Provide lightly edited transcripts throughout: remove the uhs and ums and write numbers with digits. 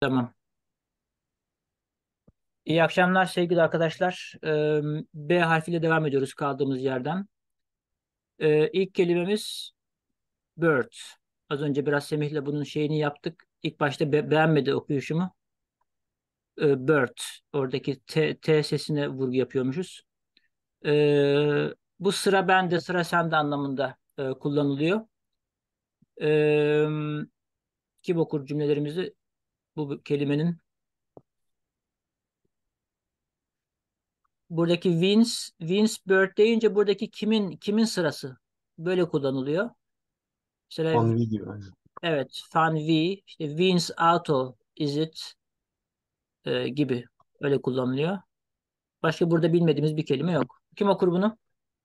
Tamam. İyi akşamlar sevgili arkadaşlar. B harfiyle devam ediyoruz kaldığımız yerden. İlk kelimemiz bird. Az önce biraz Semih'le bunun şeyini yaptık. İlk başta beğenmedi okuyuşumu. Bird. Oradaki T sesine vurgu yapıyormuşuz. Bu sıra bende, sıra sende anlamında kullanılıyor. Ee, Kim okur cümlelerimizi bu kelimenin? Buradaki Vince Bird deyince buradaki kimin sırası? Böyle kullanılıyor. Mesela Anvi gibi. Aynen. evet, Fan V, işte Vince Auto is it gibi öyle kullanılıyor. Başka burada bilmediğimiz bir kelime yok. Kim okur bunu?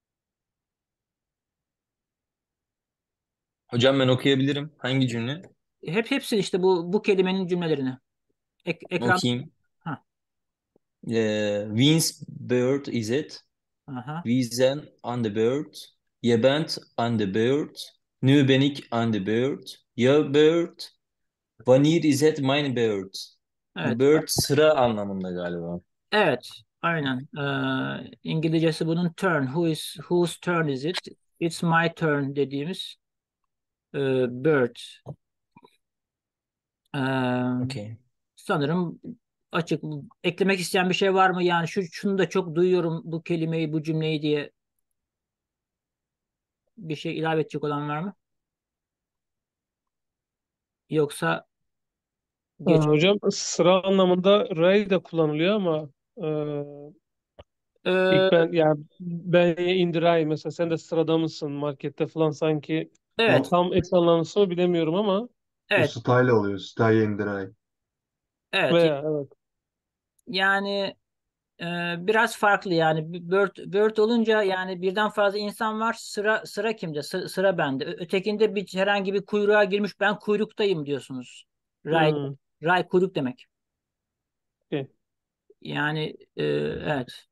Hocam ben okuyabilirim. Hangi cümle? Hepsi işte bu kelimenin cümlelerini. Ekran. Okuyayım. Ha, Whose bird is it? aha. We zijn aan de beurt. Je bent aan de beurt. Nu ben ik aan de beurt. Je beurt. Wanneer is het mijn beurt? Bu Evet. bird sıra anlamında galiba. Evet. Aynen. İngilizcesi bunun turn. Whose turn is it? It's my turn dediğimiz bird. Ee, Okay. Sanırım açık. Eklemek isteyen bir şey var mı? Yani şunu da çok duyuyorum bu kelimeyi, bu cümleyi diye bir şey ilave edecek olan var mı? Yoksa geç. Hocam sıra anlamında ray da kullanılıyor ama Ee, ilk ben indiray mesela sen de sırada mısın markette falan sanki evet, O, tam eş anlamlısı mı bilemiyorum ama o evet, style oluyor. Style indiray. evet. veya evet. Yani biraz farklı yani Bird olunca yani birden fazla insan var. Sıra kimde? Sıra bende. Ötekinde herhangi bir kuyruğa girmiş. Ben kuyruktayım diyorsunuz. Ray, Hmm, ray kuyruk demek. okey. Yani evet.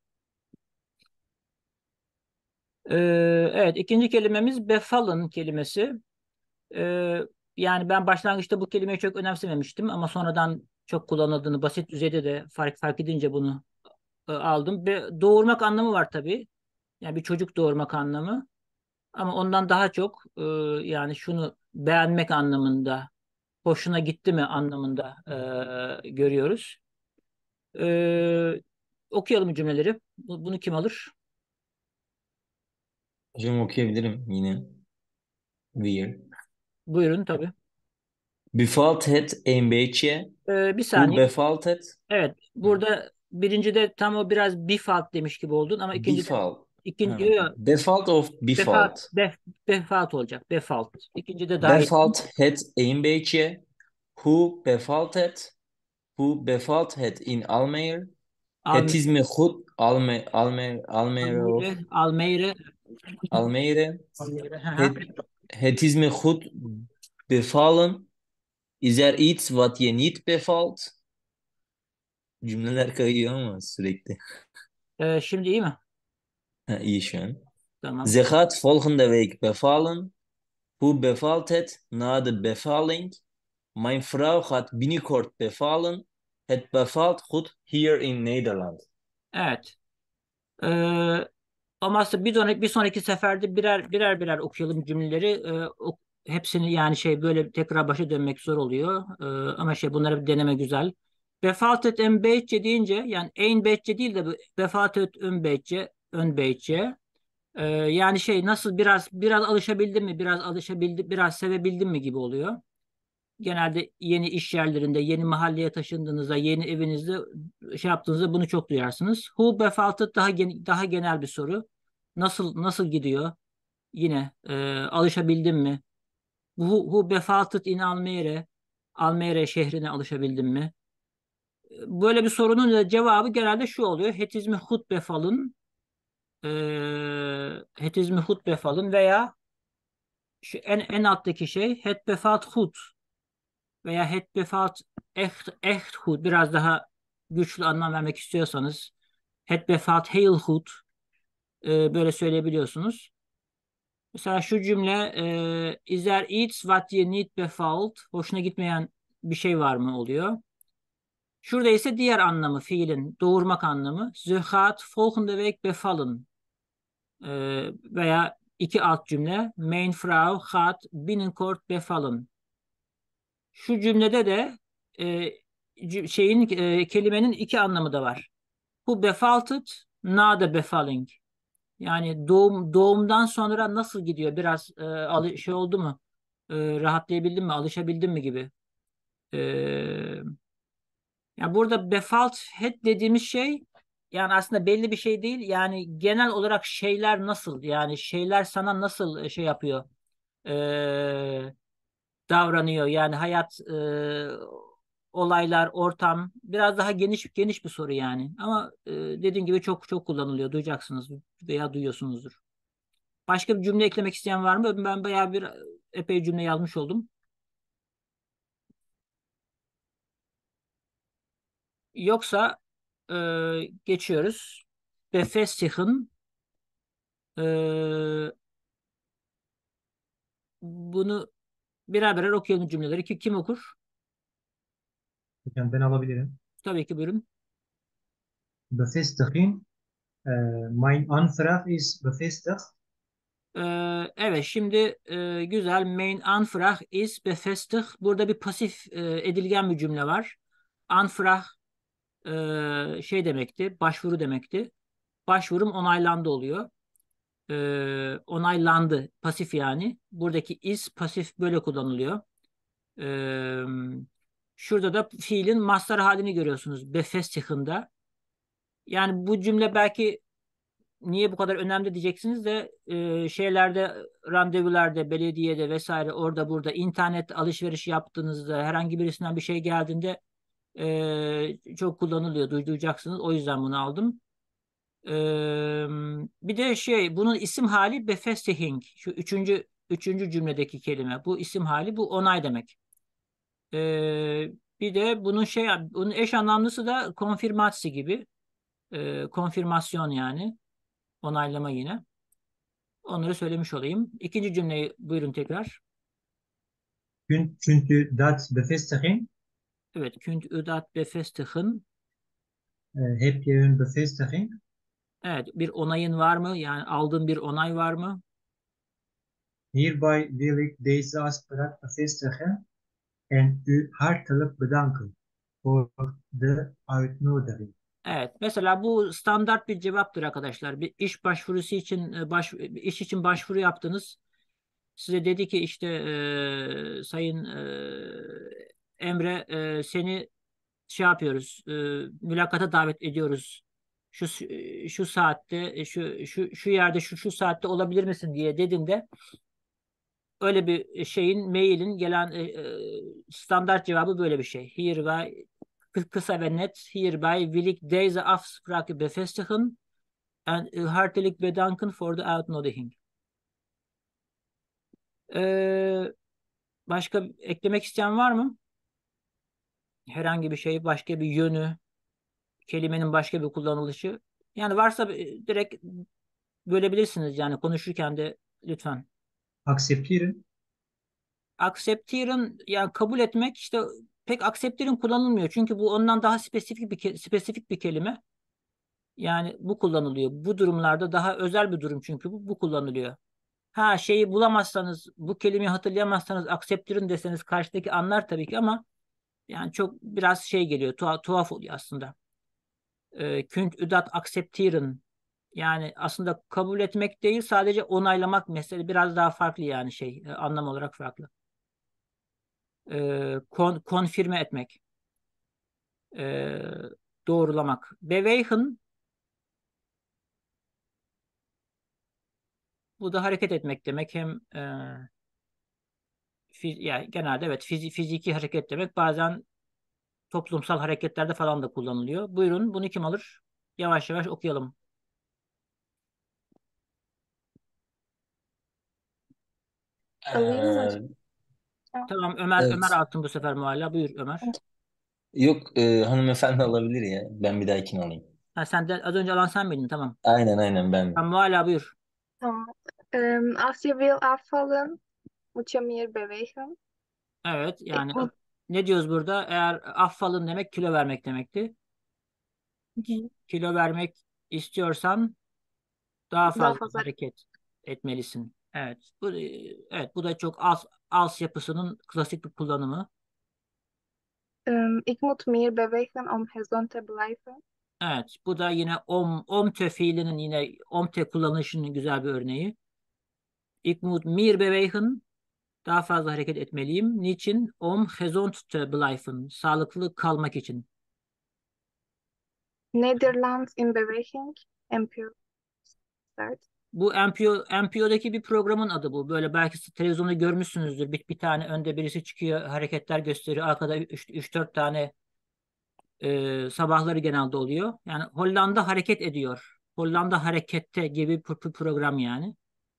Ee, evet, ikinci kelimemiz befallen kelimesi. Ee, Yani ben başlangıçta bu kelimeyi çok önemsememiştim ama sonradan çok kullanıldığını basit düzeyde de fark edince bunu aldım. Doğurmak anlamı var tabii. Yani bir çocuk doğurmak anlamı. Ama ondan daha çok yani şunu beğenmek anlamında, hoşuna gitti mi anlamında görüyoruz. Okuyalım cümleleri. Bunu kim alır? Hocam okuyabilirim yine. Weird. Buyurun tabii. Bevalt het een beetje. Bir Hoe saniye. bevalt het? Evet, burada birincide tam o biraz default demiş gibi oldun ama Bevalt. ikinci Ha. yok, Bevalt of default, bevalt? default olacak. Default. İkincide daha iyi. Bevalt het een beetje? Hoe bevalt het? Hoe bevalt het in Almere? Het Almere, is me goed, Almere of Almere, Almere, Almere. Almere. Hı hı. Het, het is me goed bevallen. Is er iets wat je niet bevalt? Cümleler kayıyor ama sürekli. Şimdi iyi mi? Ha, iyi şu an. Tamam. Ze gaat volgende week bevallen. Hoe bevalt het na de bevalling? Mijn vrouw gaat binnenkort bevallen. Het bevalt goed hier in Nederland. Evet. Ee, Olmazsa bir sonraki seferde birer okuyalım cümleleri. Hepsini yani şey böyle tekrar başa dönmek zor oluyor. Ama şey bunları bir deneme güzel. Vefat en beytçe deyince yani en beytçe değil de vefat ön beytçe. Yani şey nasıl biraz alışabildin mi? Biraz sevebildin mi gibi oluyor. Genelde yeni iş yerlerinde, yeni mahalleye taşındığınızda, yeni evinizde şey yaptığınızda bunu çok duyarsınız. Who befaltet daha genel bir soru. Nasıl gidiyor? Yine alışabildin mi? Who befaltet in Almere? Almere şehrine alışabildin mi? Böyle bir sorunun da cevabı genelde şu oluyor. Het is me goed bevallen. Het is me goed bevallen veya şu en alttaki şey het bevalt goed. Veya het befaalt echt goed biraz daha güçlü anlam vermek istiyorsanız het befaalt heel goed böyle söyleyebiliyorsunuz. Mesela şu cümle is there iets what you need befaalt hoşuna gitmeyen bir şey var mı oluyor. Şurada ise diğer anlamı fiilin doğurmak anlamı. Sie hat volgende Week bevallen. Veya iki alt cümle. Mijn Frau hat binnenkort bevallen. Şu cümlede de kelimenin iki anlamı da var. Bu bevaltet, na de bevalling. Yani doğumdan sonra nasıl gidiyor? Biraz şey oldu mu? Rahatlayabildim mi? Alışabildim mi gibi. E, Yani burada default head dediğimiz şey yani aslında belli bir şey değil. Yani genel olarak şeyler nasıl? Yani şeyler sana nasıl şey yapıyor? Davranıyor. Yani hayat, olaylar, ortam biraz daha geniş bir soru yani. Ama dediğim gibi çok çok kullanılıyor. Duyacaksınız veya duyuyorsunuzdur. Başka bir cümle eklemek isteyen var mı? Ben bayağı bir epey cümle yazmış oldum. Yoksa geçiyoruz. Befestigen. e, Bunu birer birer okuyalım cümleleri. Kim okur? Hocam ben alabilirim. Tabii ki buyurun. Bevestiging. Mijn aanvraag is bevestigd. Evet, şimdi güzel. Mein Anfrage ist befestigt. Burada bir pasif edilgen bir cümle var. Anfrage şey demekti, başvuru demekti. Başvurum onaylandı oluyor. Onaylandı, pasif yani. Buradaki is pasif böyle kullanılıyor. Ee, Şurada da fiilin mastar halini görüyorsunuz. Befestiging'da. Yani bu cümle belki niye bu kadar önemli diyeceksiniz de şeylerde, randevularda, belediyede vesaire orada burada internet alışveriş yaptığınızda herhangi birisinden bir şey geldiğinde çok kullanılıyor. Duyacaksınız. O yüzden bunu aldım. Bir de bunun isim hali befestiging. Şu üçüncü cümledeki kelime. Bu isim hali, bu onay demek. Bir de bunun eş anlamlısı da konfirmatsi gibi. Konfirmasyon yani. Onaylama yine. Onları söylemiş olayım. İkinci cümleyi buyurun tekrar. Kunt u dat bevestigen? Evet. Kunt u dat bevestigen? Heb je een bevestiging? Evet. Bir onayın var mı? Yani aldığın bir onay var mı? Hierbij wil ik deze afspraak bevestigen en u hartelijk bedanken voor de uitnodiging. Evet. Mesela bu standart bir cevaptır arkadaşlar. Bir iş başvurusu için iş için başvuru yaptınız. Size dedi ki işte Sayın Emre, seni şey yapıyoruz. Mülakata davet ediyoruz. Şu saatte şu yerde şu saatte olabilir misin diye dediğinde öyle bir mailin gelen standart cevabı böyle bir şey. Hereby kısa ve net. Hereby will ik deze afspraak bevestigen en hartelijk bedanken voor de uitnodiging. Ee, Başka eklemek isteyen var mı? Herhangi bir şey, başka bir yönü, kelimenin başka bir kullanılışı. Yani varsa direkt bölebilirsiniz yani konuşurken de lütfen. Accepteren. Accepteren yani kabul etmek işte pek accepteren kullanılmıyor. Çünkü bu ondan daha spesifik bir kelime. Yani bu kullanılıyor. Bu durumlarda daha özel bir durum çünkü bu kullanılıyor. Ha şeyi bulamazsanız, bu kelimeyi hatırlayamazsanız accepteren deseniz karşıdaki anlar tabii ki ama yani çok biraz şey geliyor. Tuhaf oluyor aslında. Kunt u dat accepteren yani aslında kabul etmek değil sadece onaylamak mesele biraz daha farklı yani anlam olarak farklı. Konfirme etmek, e, doğrulamak. Bewegen bu da hareket etmek demek hem yani genelde evet fiziki hareket demek bazen toplumsal hareketlerde falan da kullanılıyor. Buyurun bunu kim alır? Yavaş yavaş okuyalım. Alayım mı hocam? Ee, Tamam Ömer evet. Altın bu sefer muhalla. Buyur Ömer. Yok, hanımefendi alabilir ya. Ben bir dahakini alayım. Ha, sen de az önce alan sen miydin? Tamam. Aynen ben. Tamam muhalla buyur. Tamam. Als je wil afvallen, moet je meer bewegen. Evet yani Ik moet, ne diyoruz burada? Eğer affalın demek kilo vermek demekti. Hı. Kilo vermek istiyorsan daha Daha fazla fazla. hareket etmelisin. Evet, bu da çok az yapısının klasik bir kullanımı. Ik moet meer bewegen om gezond te blijven. Evet, bu da yine omte fiilinin yine omte kullanışının güzel bir örneği. Ik moet meer bewegen, daha fazla hareket etmeliyim. Niçin? Om gezond te blijven, sağlıklı kalmak için. Nederland in beweging. NPO start. Bu NPO'daki bir programın adı bu. Böyle belki televizyonda görmüşsünüzdür. Bir tane önde birisi çıkıyor, hareketler gösteriyor. Arkada 3-4 tane sabahları genelde oluyor. Yani Hollanda hareket ediyor. Hollanda harekette gibi bir program yani.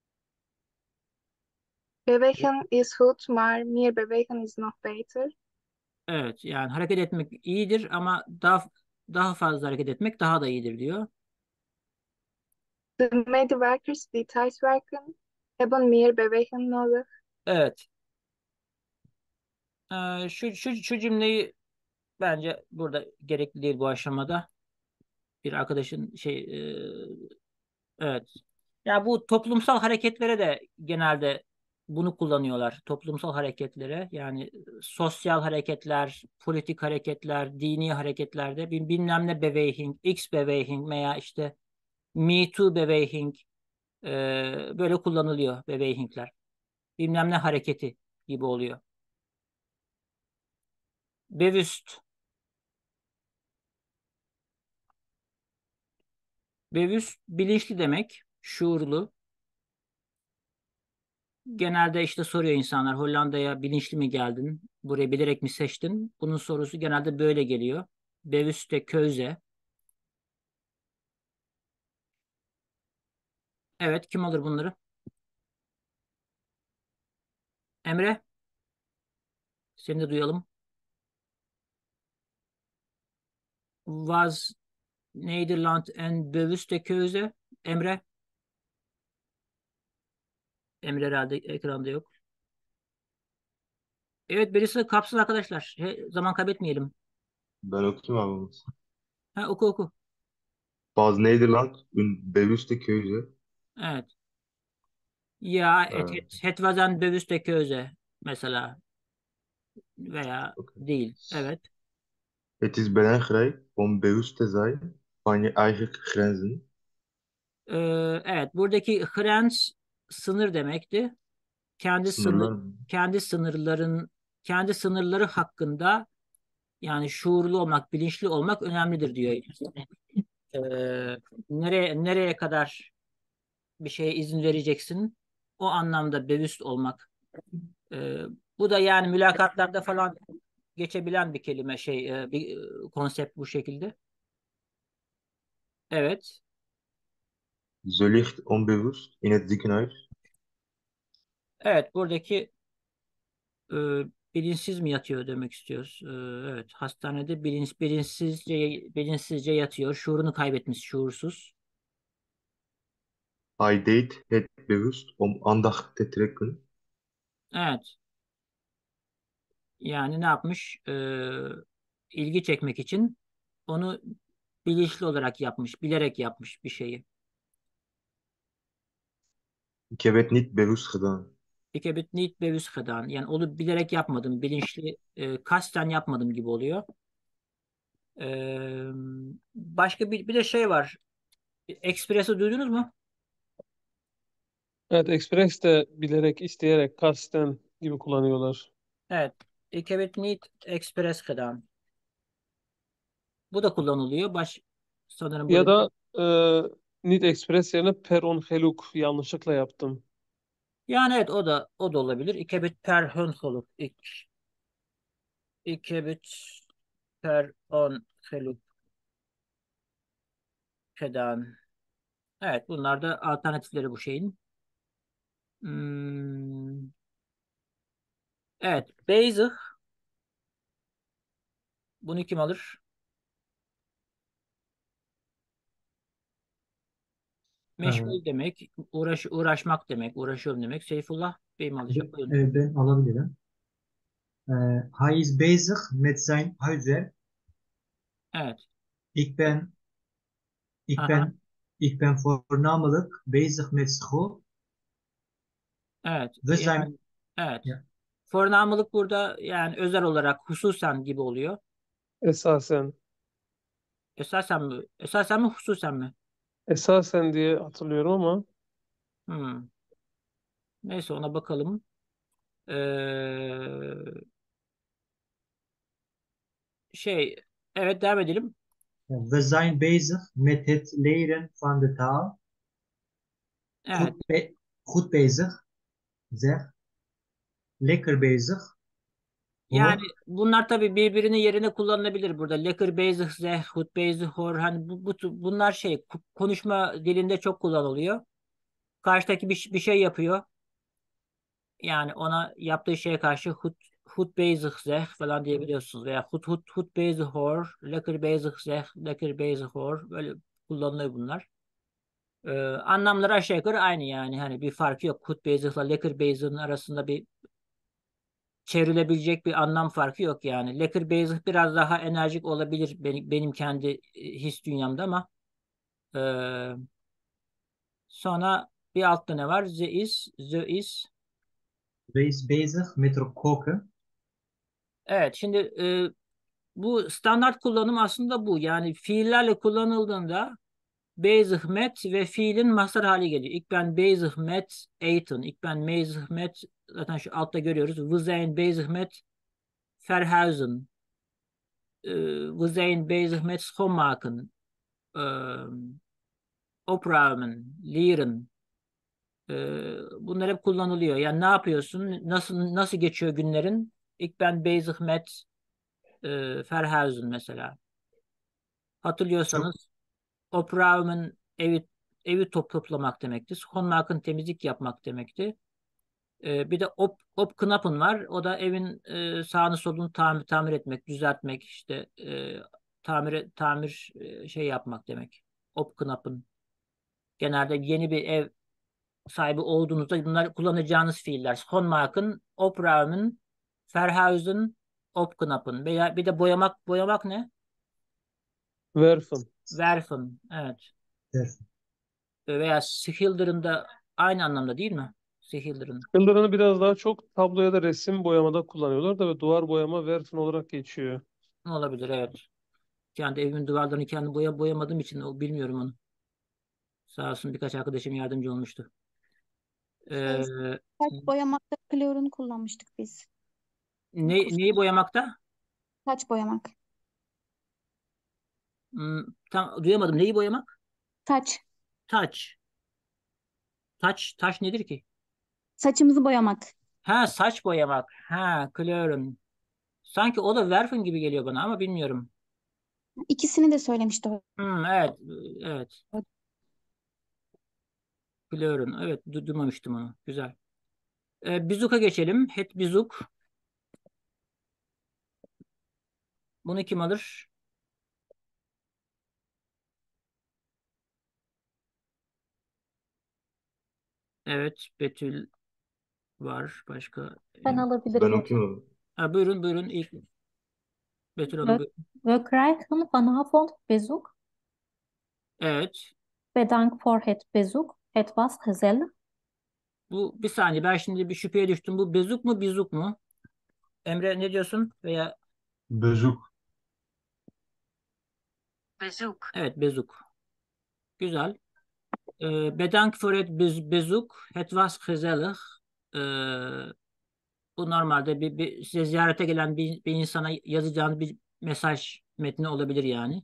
Bewegen is goed, maar meer bewegen is nog beter. Evet, yani hareket etmek iyidir ama daha fazla hareket etmek daha da iyidir diyor. De medewerkers die thuis werken, hebben meer beweging nodig. Evet. Şu cümleyi bence burada gerekli değil bu aşamada. Bir arkadaşın evet. Ya bu toplumsal hareketlere de genelde bunu kullanıyorlar. Toplumsal hareketlere yani sosyal hareketler, politik hareketler, dini hareketlerde bilmem ne beweging, X beweging veya işte Me Too beweging böyle kullanılıyor bewegingler. Bilmem ne hareketi gibi oluyor. Bewusst. Bewusst bilinçli demek, şuurlu. Genelde işte soruyor insanlar Hollanda'ya bilinçli mi geldin? Burayı bilerek mi seçtin? Bunun sorusu genelde böyle geliyor. Bewusste keuze. Evet, kim alır bunları? Emre, seni de duyalım. Was Nederland en bewusste keuze? Emre. Emre herhalde ekranda yok. Evet, birisi kapsın arkadaşlar. Zaman kaybetmeyelim. Ben okuyayım abi bunu. Ha, oku oku. Was Nederland een bewuste keuze? Evet. Ya Ee, het was een bewuste keuze mesela veya oké. değil. Evet. Het is belangrijk om bewust te zijn van je eigen grenzen. Evet, buradaki grens sınır demekti. Kendi sınır Sınırlar mı? kendi sınırların kendi sınırları hakkında yani şuurlu olmak, bilinçli olmak önemlidir diyor. Nereye kadar bir şeye izin vereceksin? O anlamda bewusst olmak. Ee, Bu da yani mülakatlarda falan geçebilen bir kelime bir konsept bu şekilde. Evet. Ze ligt onbewust in het ziekenhuis. Evet, buradaki e, bilinçsiz mi yatıyor demek istiyoruz. Evet, hastanede bilinçsizce yatıyor. Şuurunu kaybetmiş, şuursuz. Hij deed het bewust om aandacht te trekken. Evet, yani ne yapmış? İlgi çekmek için onu bilinçli olarak yapmış, bilerek yapmış bir şeyi. Ik heb het niet bewust gedaan. Ik heb het niet bewust gedaan. Yani onu bilerek yapmadım, kasten yapmadım gibi oluyor. Ee, Başka bir de şey var. Express'i duydunuz mu? Evet, Express de bilerek, isteyerek, kasten gibi kullanıyorlar. Evet. Ik heb het niet expres gedaan. Bu da kullanılıyor. Sanırım Ya burada. da Need Express yerine per ongeluk yanlışlıkla yaptım. Yani evet o da olabilir. Ik heb het per ongeluk. Ik heb het per ongeluk gedaan. Evet, bunlar da alternatifleri bu şeyin. Hmm, evet. Basic. Bunu kim alır? Ee, Meşgul demek, uğraşmak demek, uğraşıyorum demek. Seyfullah Bey mi alacak? Buyurun. Ben alabilirim. Hij is bezig met zijn huiswerk. Evet. Ik ben, ik Aha. ben, ik ben voornamelijk bezig met school. Evet. We zijn, Yani evet. ja, Fornamılık burada yani özel olarak hususen gibi oluyor. Esasen. Esasen mi? Esasen mi hususen mi? Esasen diye hatırlıyorum ama Hmm. Neyse ona bakalım. Ee, şey evet devam edelim. we zijn bezig met het leren van de taal. Evet. Goed bezig, zeg. Lekker bezig, Yani hoor. bunlar tabii birbirinin yerine kullanılabilir burada. Lekker bezig, zeg, goed bezig, hoor. Hani bunlar konuşma dilinde çok kullanılıyor. Karşıdaki bir şey yapıyor. Yani ona yaptığı şeye karşı goed bezig, zeg falan diyebiliyorsunuz. Veya goed bezig, hoor. Lekker bezig, zeg, lekker bezig, hoor. Böyle kullanılıyor bunlar. Anlamları aşağı yukarı aynı yani. Hani bir farkı yok. Goed bezig ile lekker bezig'in arasında bir çevrilebilecek bir anlam farkı yok yani. Lekker Basic biraz daha enerjik olabilir benim kendi his dünyamda ama e, sonra bir altta ne var? The is. Wees bezig met er koken. Evet şimdi bu standart kullanım aslında bu. Yani fiillerle kullanıldığında basic met ve fiilin mastar hali geliyor. İlk ben basic met eten. İlk ben basic met zaten şu altta görüyoruz. We zijn basic met verhuizen. We zijn bezig met schoonmaken. Eee opruimen, leren. Bunlar hep kullanılıyor. Yani ne yapıyorsun? Nasıl geçiyor günlerin? İlk ben bezig met verhuizen mesela. Çok, Hatırlıyorsanız opruimen evi toplamak demekti. Schoonmaken temizlik yapmak demekti. Bir de opknappen var. O da evin sağını solunu tamir etmek, düzeltmek, işte tamir şey yapmak demek. Opknappen. Genelde yeni bir ev sahibi olduğunuzda bunlar kullanacağınız fiiller. Schoonmaken, opruimen, verhuizen, opknappen. Veya bir de boyamak ne? werfen. Verfen. Evet. evet. Veya schilderen da aynı anlamda değil mi? Schilderen. Yıldırını biraz daha çok tablo ya da resim boyamada kullanıyorlar da ve duvar boyama werfen olarak geçiyor. Olabilir evet. Kendi evimin duvarlarını kendim boyamadığım için bilmiyorum onu. Sağ olsun birkaç arkadaşım yardımcı olmuştu. Şey, Ee, saç boyamakta klorun kullanmıştık biz. neyi boyamakta? Saç boyamak. Tam duyamadım. Neyi boyamak? Saç. Taç. Taç nedir ki? Saçımızı boyamak. Ha saç boyamak. Ha klorun. Sanki o da Werfen gibi geliyor bana ama bilmiyorum. İkisini de söylemişti o. Evet. Evet. Klorun. Evet duymamıştım onu. Güzel. Bizuk'a geçelim. Het bizuk. Bunu kim alır? Evet. Betül var. Başka. Ben Ben alabilirim hocam. okuyayım abi. Buyurun. İlk Betül Hanım We, buyurun. we krijgen vanavond bezoek. Evet. Bedankt voor het bezoek. Het was gezellig. Bu bir saniye ben şimdi bir şüpheye düştüm. Bu bezuk mu bizuk mu? Emre ne diyorsun? Veya Bezoek. Bezuk. Evet bezuk. Güzel. Bedankt voor het bezoek. Het was gezellig. Ee, bu normalde size ziyarete gelen bir insana yazacağınız bir mesaj metni olabilir yani.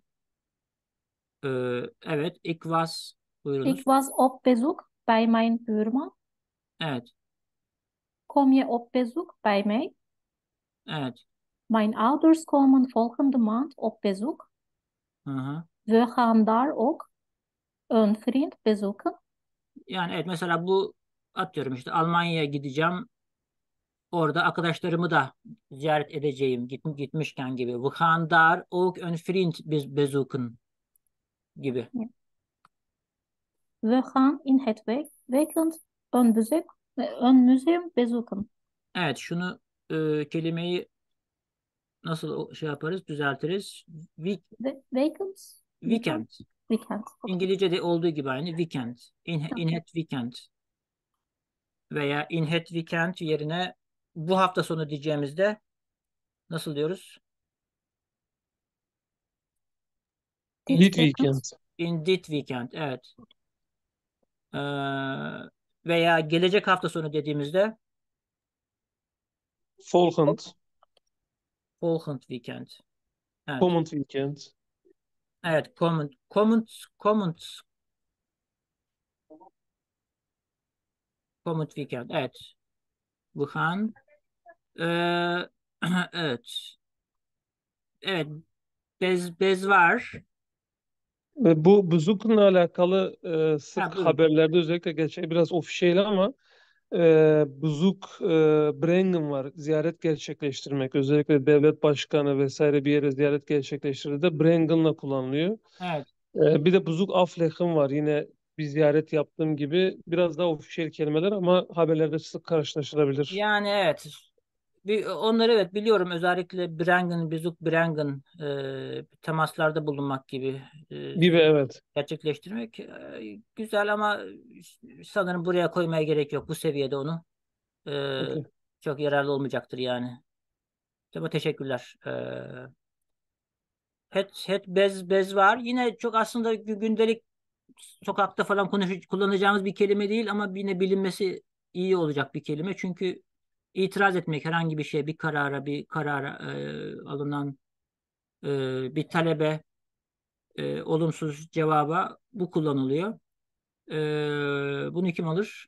Evet. Ik was. Ik Buyurunuz. was op bezoek bij mijn buurman. Evet. Kom je op bezoek bij mij? Evet. Mijn ouders komen volgende maand op bezoek. Hı hı. We gaan daar ook een vriend bezoeken. Yani evet mesela bu atıyorum işte Almanya'ya gideceğim. Orada arkadaşlarımı da ziyaret edeceğim gitmişken gibi. We gaan daar ook een vriend bezoeken gibi. We gaan in het weekend een museum bezoeken. Evet şunu kelimeyi nasıl şey yaparız, düzeltiriz? Vacant. Weekend. Weekend. Okay. İngilizce'de olduğu gibi aynı weekend. In Okay. het weekend. Veya in het weekend yerine bu hafta sonu diyeceğimizde nasıl diyoruz? This Dit weekend. weekend. In dit weekend. Evet. Ee, veya gelecek hafta sonu dediğimizde Volgend. volgend weekend. Evet. Komend weekend. Evet. Common weekend. Evet. We gaan. Ee, evet. Evet. Bez var. Ve bu Bezoek'la alakalı sık Ha, buyurun. haberlerde özellikle geçen biraz ofişiyel ama Bezoek, brengen var. Ziyaret gerçekleştirmek. Özellikle devlet başkanı vesaire bir yere ziyaret gerçekleştirdiğinde brengen'la kullanılıyor. Evet. Bir de Bezoek afleggen var. Yine bir ziyaret yaptığım gibi biraz daha ofişiyel kelimeler ama haberlerde sık karşılaşılabilir. Yani evet. Onları evet biliyorum. Özellikle Bezuk Brangen temaslarda bulunmak gibi Gibi evet. gerçekleştirmek güzel ama sanırım buraya koymaya gerek yok. Bu seviyede onu e, Okey. çok yararlı olmayacaktır yani. Ama teşekkürler. Bez var. Yine çok aslında gündelik sokakta falan kullanacağımız bir kelime değil ama yine bilinmesi iyi olacak bir kelime. Çünkü itiraz etmek herhangi bir şeye, bir karara alınan bir talebe olumsuz cevaba bu kullanılıyor. Bunu kim alır?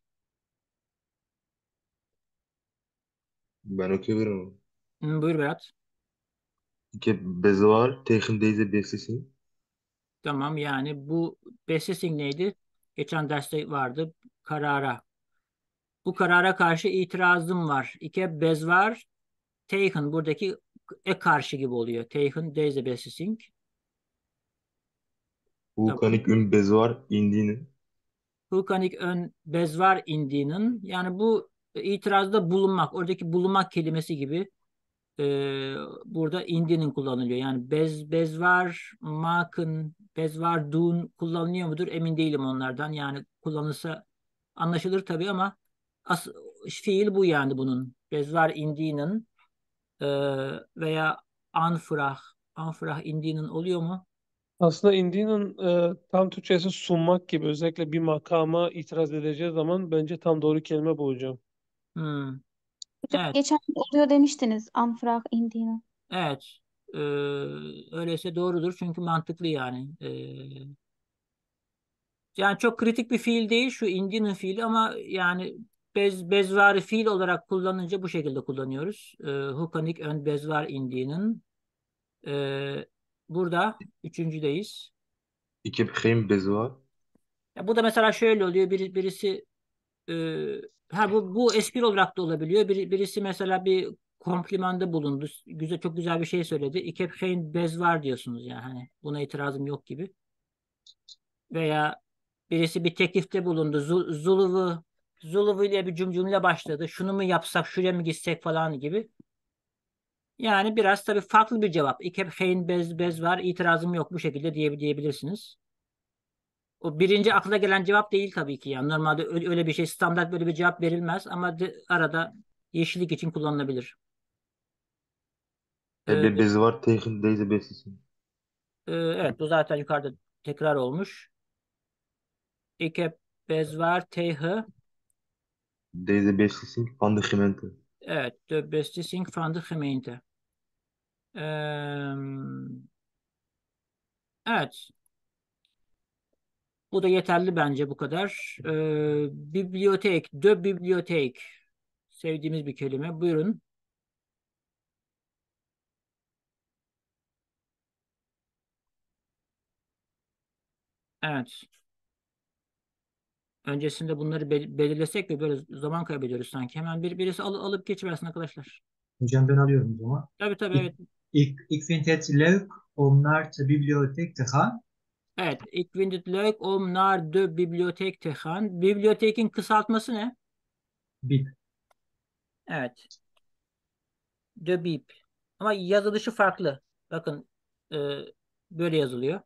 Ben okuyabilirim. Buyur Berat. Ik heb bezwaar tegen deze beslissing. Tamam yani bu beslissing neydi? Geçen derste vardı. Karara. Bu karara karşı itirazım var. İke bez var. Tegen buradaki karşı gibi oluyor. Tegen deze beslissing. Hoe kan Tamam. ik een bezwaar indienen? Vulkanik ön bezvar indiğinin yani bu itirazda bulunmak. Oradaki bulunmak kelimesi gibi e, burada indinin kullanılıyor. Yani bezvar makın bezvar dun kullanılıyor mudur? Emin değilim onlardan. Yani kullanılsa anlaşılır tabii ama as fiil bu yani bunun. Bezvar indiğinin e, veya anfrah indiğinin oluyor mu? Aslında India'nın tam Türkçesi sunmak gibi özellikle bir makama itiraz edeceği zaman bence tam doğru kelime bu hocam. Hmm, Hocam evet. geçen oluyor demiştiniz. Amfrag indiğini. Evet. Ee, öyleyse doğrudur çünkü mantıklı yani. Yani çok kritik bir fiil değil şu indinin fiili ama yani bezvari fiil olarak kullanınca bu şekilde kullanıyoruz. Hukanik ön bezvar indinin. Burada üçüncüdeyiz. Ik heb geen bezwaar. Ya bu da mesela şöyle oluyor. Birisi e, bu espri olarak da olabiliyor. Birisi mesela bir komplimanda bulundu. Güzel, çok güzel bir şey söyledi. Ik heb geen bezwaar diyorsunuz yani. Hani buna itirazım yok gibi. Veya birisi bir teklifte bulundu. Zuluvu ile bir cümle başladı. Şunu mu yapsak, şuraya mı gitsek falan gibi. Yani biraz tabii farklı bir cevap. Ik heb geen bez var, itirazım yok bu şekilde diyebilirsiniz. O birinci akla gelen cevap değil tabii ki yani. Normalde öyle bir şey standart böyle bir cevap verilmez ama arada yeşillik için kullanılabilir. Heb Ee, je bezwaar tegen deze beslissing? evet bu zaten yukarıda tekrar olmuş. Ik heb bezwaar tegen. Deze beslissing van de gemeente. Evet, de beslissing van de gemeente. Evet, bu da yeterli bence bu kadar. Bibliotek, de bibliotek. Sevdiğimiz bir kelime. Buyurun. Evet. Öncesinde bunları belirlesek ve böyle zaman kaybediyoruz sanki. Hemen birisi alıp geçiversin arkadaşlar. Hocam ben alıyorum o zaman. Tabii tabii Ik, evet. ik vind het leuk om naar de bibliotheek te gaan. Evet. Ik vind het leuk om naar de bibliotheek te gaan. Bibliotekin kısaltması ne? Bip. Evet. De bib. Ama yazılışı farklı. Bakın e, böyle yazılıyor.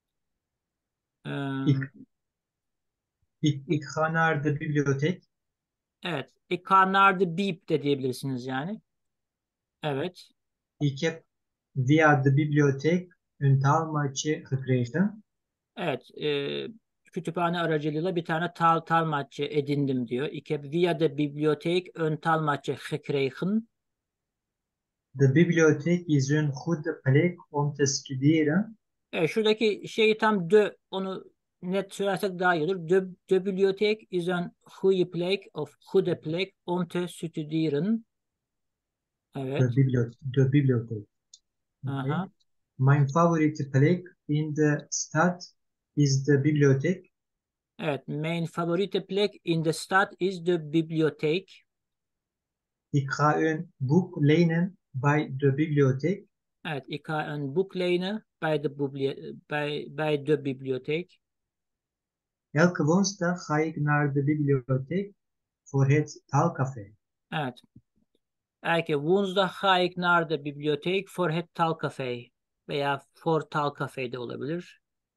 Ik, E, ik ga naar de bibliotheek. evet. Ik ga naar de bieb de diyebilirsiniz yani. Evet. Ik heb via de bibliotheek een taalmaatje gekregen. Evet. Kütüphane aracılığıyla bir tane taalmaatje edindim diyor. Ik heb via de bibliotheek een taalmaatje gekregen. De bibliotheek is een goede plek om te studeren. Evet, şuradaki şeyi tam onu net söylersek daha iyi olur. De bibliotheek is een goede plek of goede plek om te studeren. De Evet. bibliotheek. Okay. Aha. Mijn favoriete plek in de stad is de bibliotheek. Evet. Mijn favoriete plek in de stad is de bibliotheek. Ik ga een boek lenen bij de bibliotheek. Evet. Ik ga een boek lenen bij de bibliotheek. Elke woensdag ga ik naar de bibliotheek voor het taalcafé. Evet. Elke woensdag ga ik naar de bibliotheek voor het taalcafé. Veya voor taalcafé de olabilir.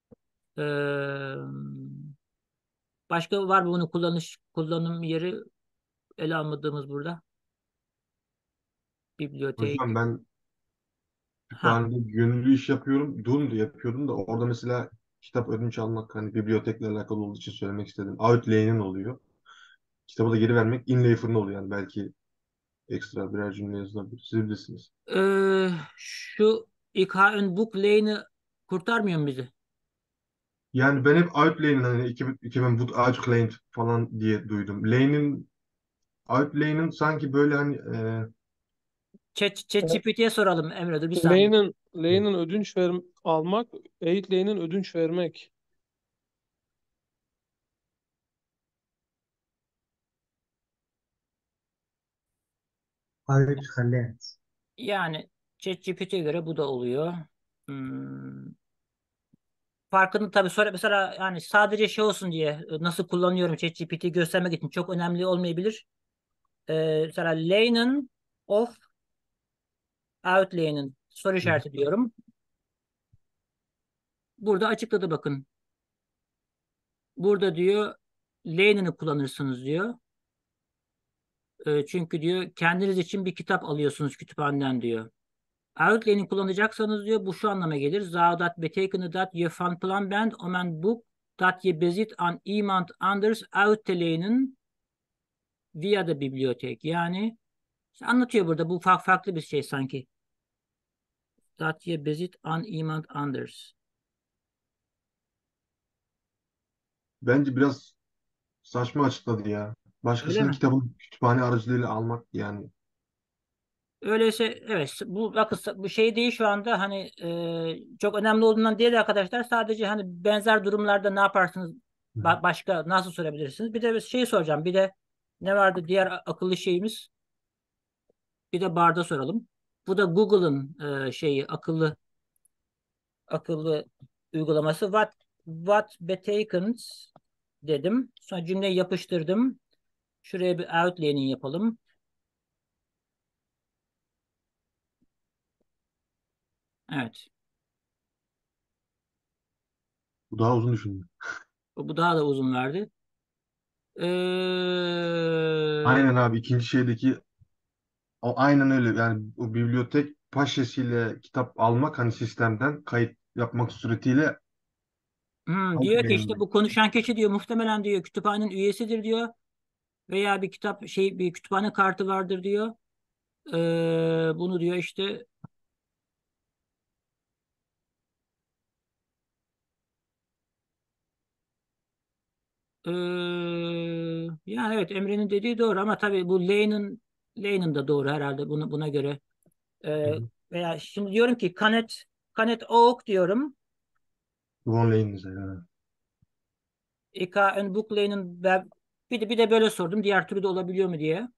Başka var mı bunu kullanım yeri ele almadığımız burada? Hocam Bibliotek. ben Ha. kütüphanede gönüllü iş yapıyorum. Dum da yapıyordum da orada mesela kitap ödünç almak hani bibliotekle alakalı olduğu için söylemek istedim. Outlay'nin oluyor. Kitabı da geri vermek inlayer'ın oluyor yani belki ekstra birer cümle yazılabilir. Siz bilirsiniz. Şu İKN Book Lane'i kurtarmıyor mu bizi? Yani ben hep Outlay'nin hani 2000 Wood Outlay'in falan diye duydum. Outlay'nin sanki böyle hani ChatGPT'ye soralım Emre, dur bir saniye. Lane'in ödünç almak, eğit lane'in ödünç vermek. Uitgeleend. Yani ChatGPT'ye göre bu da oluyor. Hmm. Farkını tabii sonra mesela yani sadece şey olsun diye nasıl kullanıyorum ChatGPT'yi göstermek için çok önemli olmayabilir. Mesela lane'in of outlane'in soru işareti diyorum. Burada açıkladı bakın. Burada diyor lane'ini kullanırsınız diyor. Çünkü diyor kendiniz için bir kitap alıyorsunuz kütüphaneden diyor. Outlane'i kullanacaksanız diyor bu şu anlama gelir. Zou dat betekenen dat je van plan bent om een boek dat je bezit aan iemand anders uit te lenen via de bibliotheek. Yani işte anlatıyor burada bu farklı bir şey sanki. Dat je bezit aan iemand anders. bence biraz saçma açıkladı ya. Öyle Başkasının mi? kitabını kütüphane aracılığıyla almak yani. Öyleyse evet bu bakın bu şey değil şu anda hani çok önemli olduğundan değil arkadaşlar sadece hani benzer durumlarda ne yaparsınız başka nasıl sorabilirsiniz bir de şey soracağım bir de ne vardı diğer akıllı şeyimiz bir de barda soralım bu da Google'ın şeyi akıllı uygulaması what betekent dedim sonra cümleyi yapıştırdım şuraya bir outlining yapalım evet Bu daha uzun düşündüm. bu daha da uzun verdi. Aynen abi ikinci şeydeki aynen öyle yani o bibliotek paşesiyle kitap almak hani sistemden kayıt yapmak suretiyle Diyor ki işte Outlay'in bu konuşan kişi diyor muhtemelen diyor kütüphanenin üyesidir diyor veya bir kütüphane kartı vardır diyor. Bunu diyor işte yani evet Emre'nin dediği doğru ama tabii bu Lane'ın da doğru herhalde buna göre. Ee, veya şimdi diyorum ki Canet Oak diyorum. Von Lane mesela. İK Book Lane'ın bir de böyle sordum diğer türlü de olabiliyor mu diye.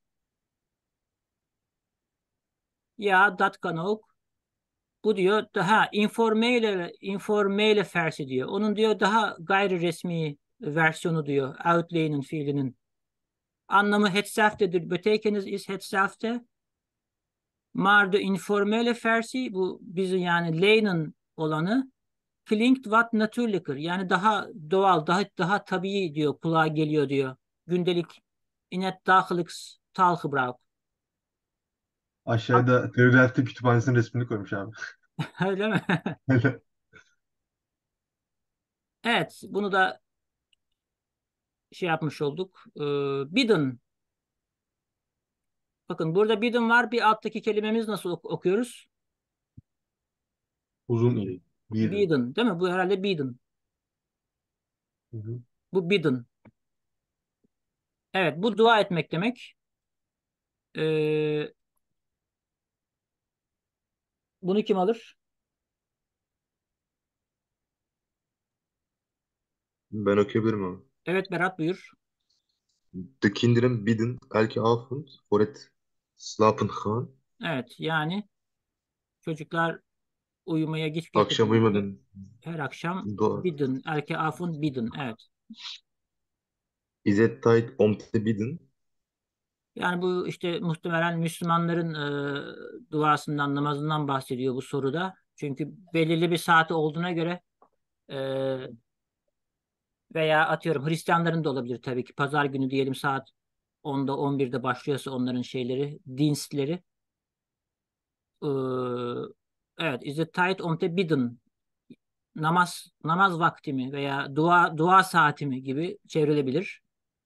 Ya dat kan ook. Bu diyor daha informele versi diyor. Onun diyor daha gayri resmi versiyonu diyor. Outlay'nin fiilinin. Anlamı hetzelfdedir. Betekenis is hetzelfde. Maar de informele versie bu bizim yani Lay'nin olanı klingt wat natuurlijker. Yani daha doğal, daha tabii diyor, kulağa geliyor diyor. Gündelik in het dagelijks taalgebruik. Aşağıda Philadelphia kütüphanesinin resmini koymuş abi. Öyle mi? Evet, bunu da şey yapmış olduk. Bidden. Bakın burada bidden var. Bir alttaki kelimemiz nasıl okuyoruz? Uzun iyi. Biden. Bidden, değil mi? Bu herhalde bidden. Hı hı. Bu bidden. Evet, bu dua etmek demek. Ee, bunu kim alır? Ben okuyabilirim ama. Evet, Berat buyur. De kinderen bidden elke avond voor het slapen gaan. Evet, yani çocuklar uyumaya geç Akşam getirdiğinde uyumadan her akşam dua. bidden, elke afun bidden. Evet. Is het tijd om te bidden? Yani bu işte muhtemelen Müslümanların duasından, namazından bahsediyor bu soruda. Çünkü belirli bir saati olduğuna göre e, veya atıyorum Hristiyanların da olabilir tabii ki. Pazar günü diyelim saat 10'da 11'de başlıyorsa onların şeyleri, dinstleri. Evet, is it tight on the bidden? Namaz vakti mi veya dua saati mi gibi çevrilebilir.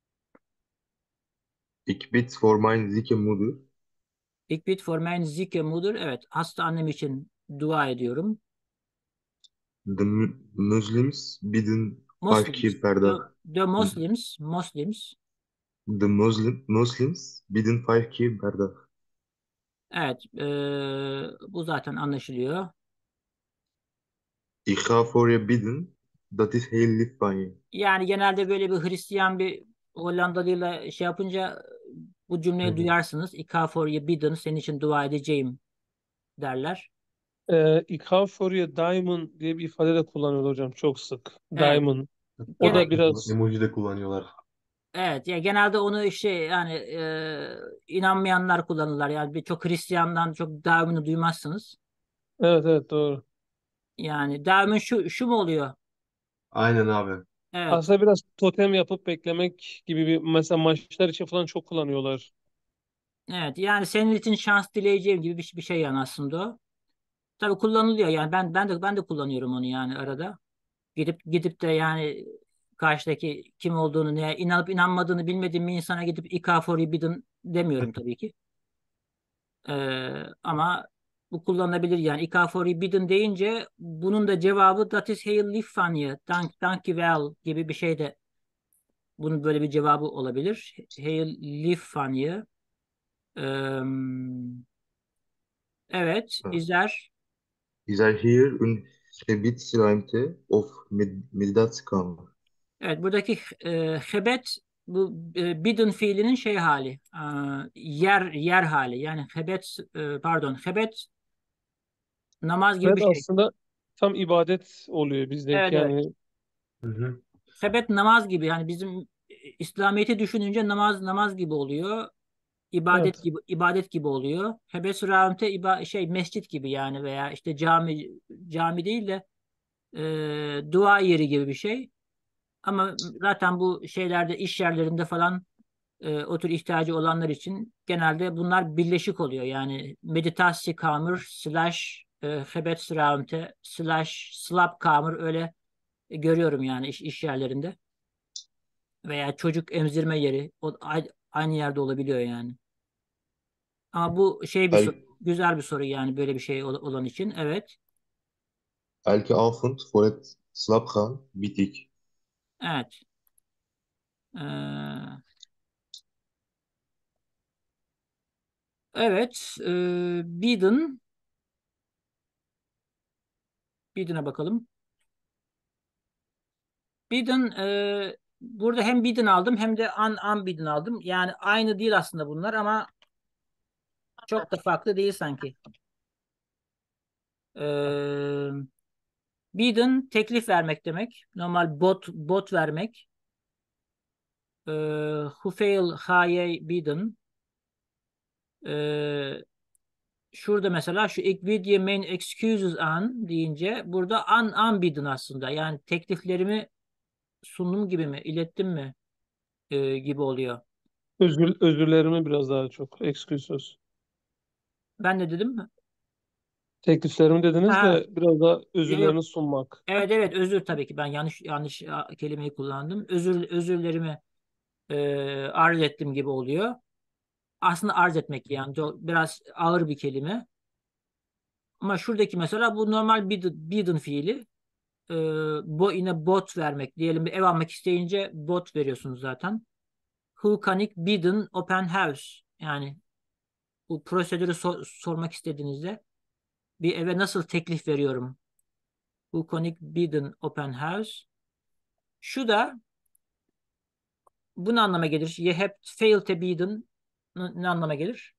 Ik bid voor mijn zieke moeder. Ik bid voor mijn zieke moeder. Evet, hasta annem için dua ediyorum. De moslims bidden 5 keer Muslims. per The, dag. the Muslims. De moslims bidden 5 keer per dag. Evet, bu zaten anlaşılıyor. Ik ga voor je bidden. Dat is heel lief van je. Yani genelde böyle bir Hristiyan bir Hollandalıyla şey yapınca bu Hı cümleyi hı. duyarsınız. Ik ga voor je bidden, senin için dua edeceğim derler. Ik hou for you diamond diye bir ifade de kullanıyorlar hocam çok sık. Evet, Diamond. O gene da biraz Emoji de kullanıyorlar. evet ya genelde onu işte yani inanmayanlar kullanırlar. Yani birçok Hristiyandan çok devamını duymazsınız. evet evet doğru. Yani devamın şu mu oluyor? Aynen abi. Evet. Aslında biraz totem yapıp beklemek gibi bir mesela maçlar için falan çok kullanıyorlar. Evet. Yani senin için şans dileyeceğim gibi bir şey yani aslında o. Tabii kullanılıyor yani ben de kullanıyorum onu yani arada. Gidip de yani karşıdaki kim olduğunu ne inanıp inanmadığını bilmediğim bir insana gidip Ikafor Ibidin demiyorum tabii ki. Ama bu kullanılabilir yani Ikafor Ibidin deyince bunun da cevabı that is heel liefanje, dank je wel gibi bir şey de bunun böyle bir cevabı olabilir. Heel liefanje. Ee, evet, Ja. izler. Is er hier een gebiedsruimte of meditatiekamer? Evet, buradaki hebet bu bidin fiilinin şey hali, yer hali. Yani hebet, pardon, hebet namaz gibi Evet bir şey. aslında tam ibadet oluyor Evet, bizdeki evet. yani. Hı hı. Hebet namaz gibi. Yani bizim İslamiyet'i düşününce namaz gibi oluyor. Evet. İbadet gibi oluyor. Hebes rahmete şey mescit gibi yani veya işte cami değil de dua yeri gibi bir şey. Ama zaten bu şeylerde iş yerlerinde falan o tür ihtiyacı olanlar için genelde bunlar birleşik oluyor. Yani meditasyekamer slash gebetsruimte slash slaapkamer öyle görüyorum yani iş yerlerinde. Veya çocuk emzirme yeri aynı yerde olabiliyor yani. Ama bu şey El, güzel bir soru yani böyle bir şey olan için. Evet. elke avond voor het slaapgaan bid ik. Evet. Ee, evet. Biden'a bakalım. Biden burada hem Biden aldım hem de Unbidden aldım. Yani aynı değil aslında bunlar ama çok da farklı değil sanki. Ee, Biden teklif vermek demek. Normal bot vermek. Hoeveel ga jij bieden? Ee, şurada mesela şu ik will dir mein excuses an deyince burada anbieten aslında. Yani tekliflerimi sundum gibi mi, ilettim mi gibi oluyor. Özürlerimi biraz daha çok. Excuses. Ben de dedim mi? Tekliflerimi dediniz Ha, de biraz daha yok. özürlerini sunmak. Evet evet, özür, tabii ki ben yanlış kelimeyi kullandım. Özürlerimi arz ettim gibi oluyor. Aslında arz etmek yani biraz ağır bir kelime. Ama şuradaki mesela bu normal bidden fiili. E, yine bot vermek. Diyelim bir ev almak isteyince bot veriyorsunuz zaten. Who can ik bidden open house? Yani bu prosedürü sormak istediğinizde bir eve nasıl teklif veriyorum? Who can ik bidden open house? Şu da bu ne anlama gelir? Ye hep fail to bidden ne anlama gelir?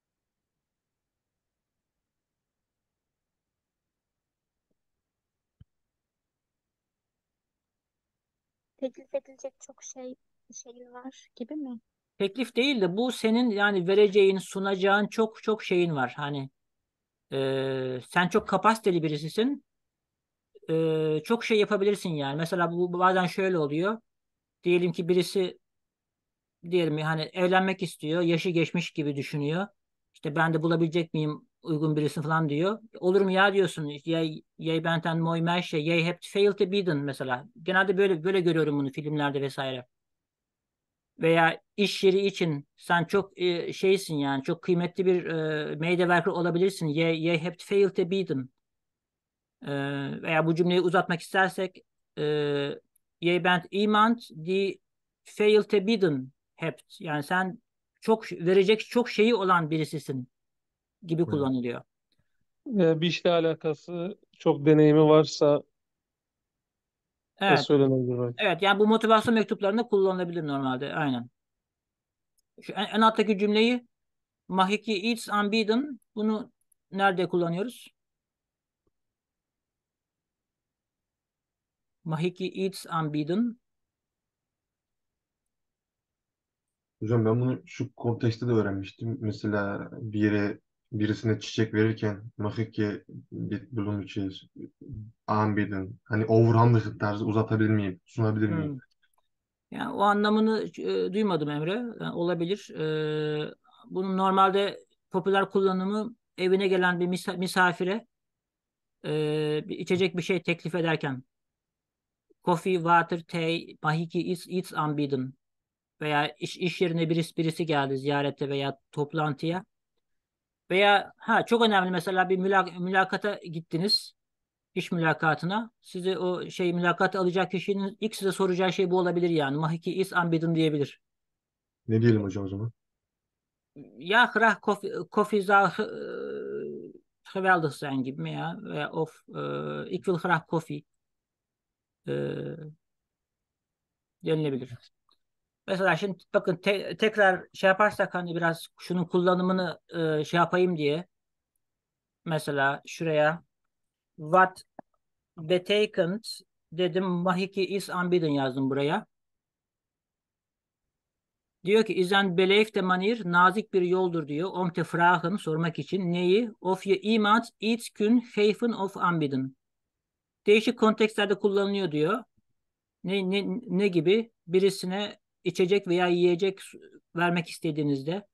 Teklif edilecek çok şeyin var gibi mi? Teklif değil de bu senin yani vereceğin, sunacağın çok çok şeyin var. Hani sen çok kapasiteli birisisin. Çok şey yapabilirsin yani. Mesela bu bazen şöyle oluyor. Diyelim ki birisi diyelim yani hani evlenmek istiyor. Yaşı geçmiş gibi düşünüyor. İşte ben de bulabilecek miyim uygun birisini falan diyor. Olur mu ya diyorsun. Jij bent een mooi meisje. Jij hebt veel te bieden mesela. Genelde böyle görüyorum bunu filmlerde vesaire. Veya iş yeri için sen çok şeysin yani çok kıymetli bir medewerker olabilirsin. Jij hebt veel te bieden. Veya bu cümleyi uzatmak istersek e, jij bent iemand die veel te bieden hebt. Yani sen çok verecek çok şeyi olan birisisin gibi Evet. kullanılıyor. Bir işle alakası çok deneyimi varsa da Evet. söylenebilir belki. Evet yani bu motivasyon mektuplarında kullanılabilir normalde. Aynen. Şu en alttaki cümleyi Mahiki iets aanbieden. Bunu nerede kullanıyoruz? Mahiki iets aanbieden. Hocam ben bunu şu kontekste de öğrenmiştim. Mesela birisine çiçek verirken mahike bir bulun için anbieten. Hani overhandiging tarzı uzatabilir miyim? Sunabilir miyim? Hmm. Yani o anlamını duymadım Emre. Yani olabilir. Bunun normalde popüler kullanımı evine gelen bir misafire bir içecek bir şey teklif ederken coffee, water, tea, mahiki, iets anbieten veya iş yerine birisi geldi ziyarete veya toplantıya veya çok önemli mesela bir mülakata gittiniz. İş mülakatına. Size o şey mülakat alacak kişinin ilk size soracağı şey bu olabilir yani. Mahiki is anbieten diyebilir. Ne diyelim hocam o zaman? Ja, graag koffie zou geweldig zijn gibi mi ya? Of ik wil graag koffie denilebilir. Mesela şimdi bakın tekrar şey yaparsak hani biraz şunun kullanımını şey yapayım diye mesela şuraya what betekent dedim mahiki is anbieten yazdım buraya. Diyor ki izen beleefde manier nazik bir yoldur diyor. Om te vragen sormak için neyi? Of je iemand iets kun geven of aanbieden. Değişik kontekstlerde kullanılıyor diyor. Ne gibi? Birisine içecek veya yiyecek vermek istediğinizde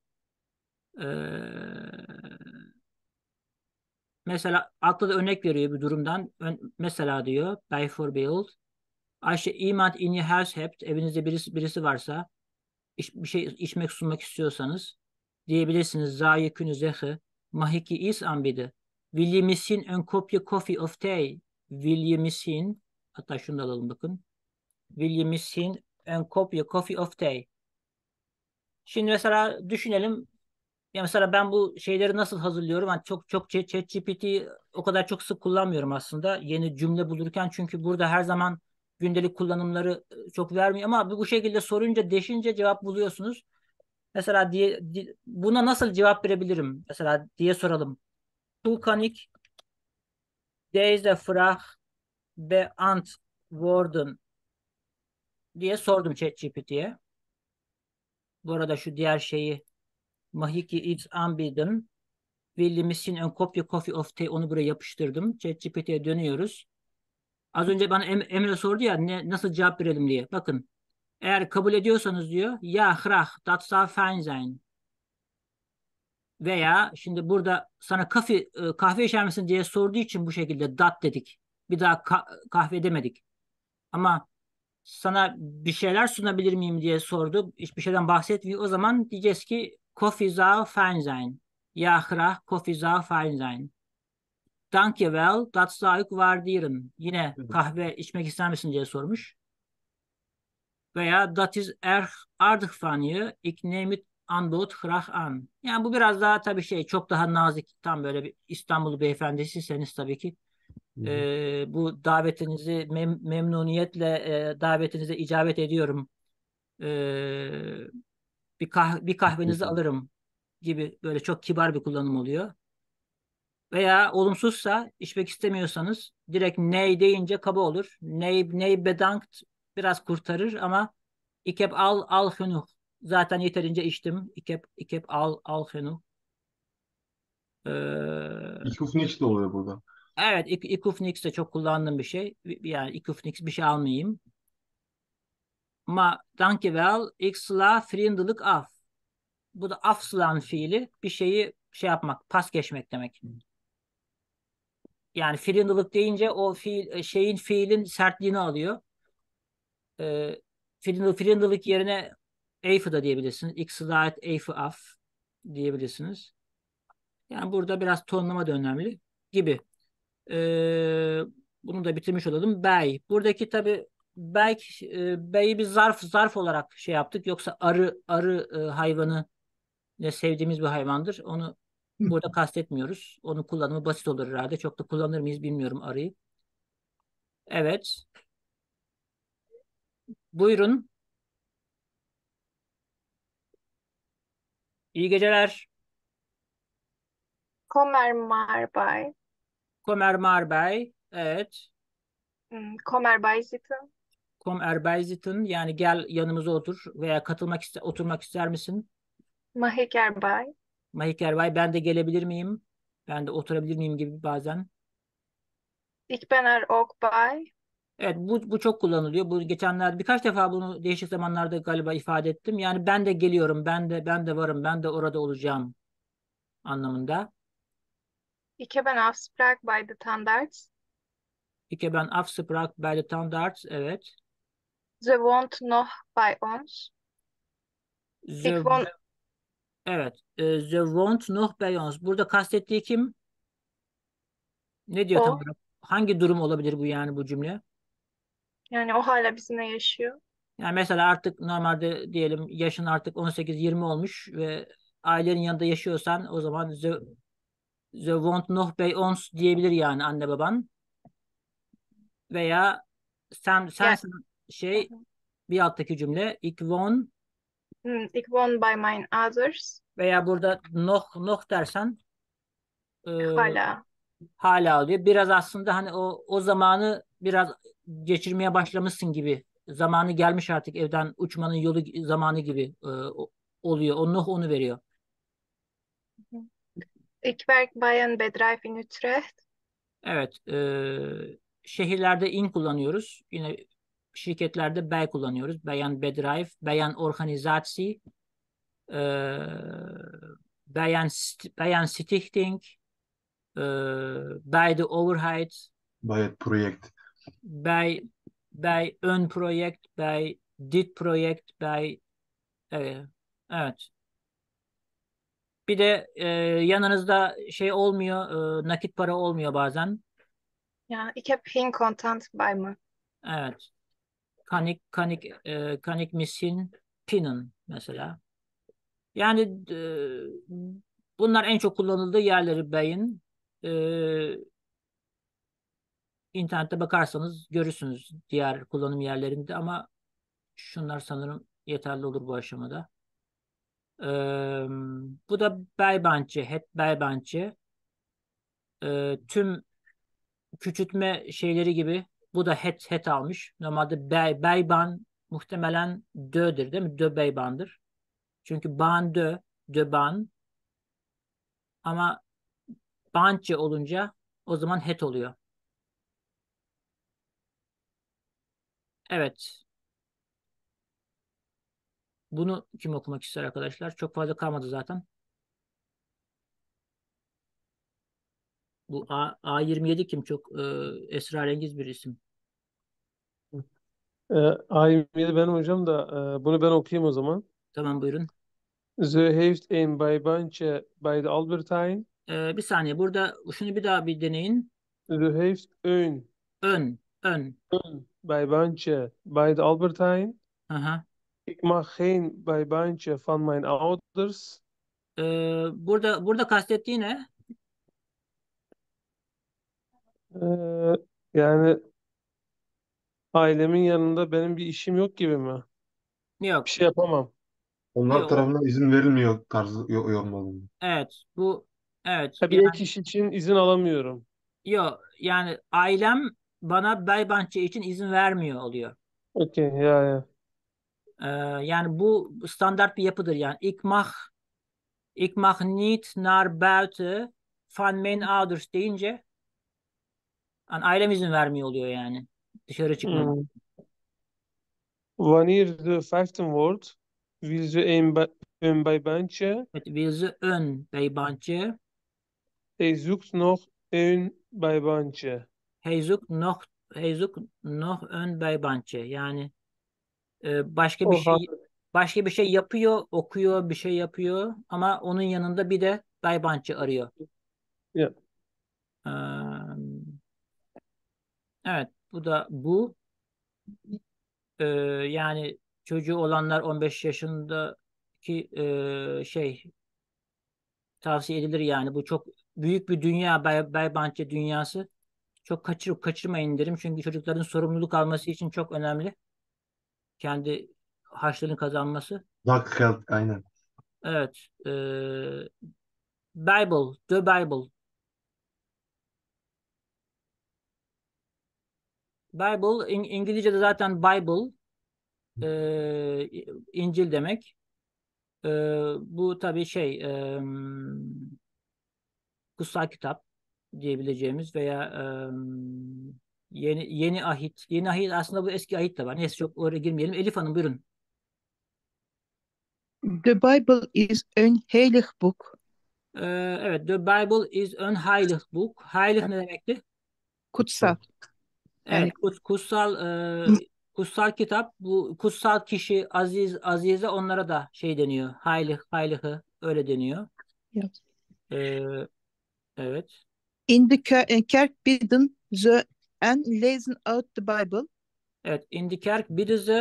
mesela altta da örnek veriyor bir durumdan. Mesela diyor bijvoorbeeld als je iemand in je huis hebt evinizde birisi varsa bir şey içmek sunmak istiyorsanız diyebilirsiniz. Zou je kunnen zeggen mag ik je iets aanbieden? Wil je misschien een kopje koffie of thee? Wil je misschien hatta şunu da alalım bakın. Will you misschien een kopje coffee of tea? Şimdi mesela düşünelim. Ya mesela ben bu şeyleri nasıl hazırlıyorum? Hani çok ChatGPT o kadar çok sık kullanmıyorum aslında. Yeni cümle bulurken çünkü burada her zaman gündelik kullanımları çok vermiyor ama bu şekilde sorunca deşince cevap buluyorsunuz. Mesela buna nasıl cevap verebilirim? Mesela diye soralım. Hoe kan ik deze vraag beantwoorden diye sordum ChatGPT'ye. Bu arada şu diğer şeyi Mahiki iets aanbieden. Will misin ön kopya coffee of tea, onu buraya yapıştırdım. ChatGPT'ye dönüyoruz. Az önce bana Emre sordu ya nasıl cevap verelim diye. Bakın, eğer kabul ediyorsanız diyor ya graag, dat zou fijn zijn. Veya şimdi burada sana kahve içer misin diye sorduğu için bu şekilde dat dedik. Bir daha kahve demedik. Ama sana bir şeyler sunabilir miyim diye sordu. Hiçbir şeyden bahsetmiyor. O zaman diyeceğiz ki koffie zou fijn zijn. Ja graag, koffie zou fijn zijn. Dank je wel, dat zou ik waarderen. Yine kahve içmek ister misin diye sormuş. Veya dat is erg aardig van je. Ik neem het aanbod graag aan. Yani bu biraz daha tabii çok daha nazik. Tam böyle bir İstanbul beyefendisiyseniz tabii ki bu davetinizi memnuniyetle davetinize icabet ediyorum. E, bir kahvenizi alırım gibi böyle çok kibar bir kullanım oluyor. Veya olumsuzsa içmek istemiyorsanız direkt ney deyince kaba olur. Ney bedankt biraz kurtarır ama ik heb al genoeg. Zaten yeterince içtim. Ik heb al genoeg. Ich hoef niks de oluyor burada. Evet, ik hoef niks de çok kullandığım bir şey. Yani ik hoef niks, bir şey almayayım. Ama dankjewel, ik sla vriendelijk af. Bu da afslaan fiili, bir şeyi yapmak, pas geçmek demek. Yani fiilindılık deyince o fiilin sertliğini alıyor. Fiilindılık yerine even da diyebilirsiniz. Ik sla het even af diyebilirsiniz. Yani burada biraz tonlama da önemli gibi. Bunu da bitirmiş olalım. Bey. Buradaki tabii beyi bir zarf olarak yaptık. Yoksa arı hayvanı ne sevdiğimiz bir hayvandır. Onu burada kastetmiyoruz. Onun kullanımı basit olur herhalde. Çok da kullanır mıyız bilmiyorum arıyı. Evet. Buyurun. İyi geceler. Kommer maar bij. Kom Bey. Evet. Kommer bij zitten. Kom erbij zitten. Yani gel yanımıza otur veya oturmak ister misin? Mag ik erbij? Mahik Erbay, ben de gelebilir miyim? Ben de oturabilir miyim gibi bazen. Ik ben er ook bij. Evet, bu çok kullanılıyor. Bu geçenler birkaç defa bunu değişik zamanlarda galiba ifade ettim. Yani ben de geliyorum, ben de varım, ben de orada olacağım anlamında. Ik heb een afspraak bij de tandarts. Ik heb een afspraak bij de tandarts. Evet. Ze woont nog bij ons. Ze, Ik woon, evet. Ze woont nog bij ons. Burada kastettiği kim? Ne diyor tam o. olarak? Hangi durum olabilir bu, yani bu cümle? Yani o hala bizimle yaşıyor. Yani mesela artık normalde diyelim yaşın artık 18-20 olmuş ve ailenin yanında yaşıyorsan o zaman ze woont nog bij ons diyebilir yani anne baban. Veya Yani, sensin bir alttaki cümle ik woon ik woon bij mijn ouders. veya burada nog dersen e, Hala. hala oluyor. Biraz aslında hani o zamanı biraz geçirmeye başlamışsın gibi. Zamanı gelmiş artık, evden uçmanın yolu zamanı gibi oluyor. Onu veriyor. Ik werk bij een bedrijf in Utrecht. Evet. Şehirlerde in kullanıyoruz. Yine şirketlerde bey kullanıyoruz. Beyan bedrijf, beyan organisatie, e, beyan stichting, e, bij de overheid, Bij het project. bij een project, bij dit project, bij evet. Bir de yanınızda olmuyor, nakit para olmuyor bazen. Ja, ik heb geen contant bij me. Evet. Kan ik misschien pinnen mesela. Yani bunlar en çok kullanıldığı yerleri beyin. E, internette bakarsanız görürsünüz diğer kullanım yerlerinde ama şunlar sanırım yeterli olur bu aşamada. E, bu da Beybancı, het Beybancı. Tüm küçültme şeyleri gibi bu da het almış. Normalde Beyban muhtemelen dö'dür değil mi? Dö Beyban'dır. Çünkü ban dö, dö ban ama Banche olunca o zaman het oluyor. Evet. Bunu kim okumak ister arkadaşlar? Çok fazla kalmadı zaten. Bu A27 kim? Çok esrarengiz bir isim. A27 benim hocam da bunu ben okuyayım o zaman. Tamam, buyurun. Ze heeft een bijbaantje bij de Albertijn. Bir saniye. Burada şunu bir daha bir deneyin. Ze heeft een Ön. bijbaantje bij de Albertijn. Aha. Ik mag geen bijbaantje van mijn ouders. Burada kastettiği ne? Ee, yani ailemin yanında benim bir işim yok gibi mi? Bir Yok. şey yapamam. Onlar Yok. tarafından izin verilmiyor tarzı yorum oldu. Evet. Evet. Ha, bir ek Yani iş için izin alamıyorum. yok. Yani ailem bana Beybançe için izin vermiyor oluyor. Okey ya. Ee, Yani bu standart bir yapıdır yani. Ik mag niet naar buiten van mijn ouders deyince yani ailem izin vermiyor oluyor yani. Dışarı çıkmam. Hmm. Wanneer de 15 wordt, wil ze een bijbaantje. Evet, wil ze een bijbaantje. Hij zoekt nog een bijbaantje. Hij zoekt nog een bijbaantje. Yani başka bir O şey yapıyor, okuyor, bir şey yapıyor ama onun yanında bir de bijbaantje arıyor. ya. Ee, evet, bu. Yani çocuğu olanlar 15 yaşındaki tavsiye edilir yani. Bu çok büyük bir dünya, Beybançe dünyası. Çok kaçırmayın derim. Çünkü çocukların sorumluluk alması için çok önemli. Kendi harçlığını kazanması. Zakgeld aynen. Evet. Bible, The Bible. Bible, İngilizce'de zaten Bible, İncil demek. Bu tabii kutsal kitap diyebileceğimiz veya yeni ahit. Yeni ahit aslında bu eski ahit de var. Neyse çok oraya girmeyelim. Elif Hanım, buyurun. The Bible is een heilig boek. Evet, The Bible is een heilig book. Heilig ne demekti? Kutsal. Evet, Yani kutsal kitap. Bu kutsal kişi, azize onlara da deniyor. Heilige öyle deniyor. ja. Ee, evet. In de kerk bidden ze en lezen uit de Bible. Evet, in de kerk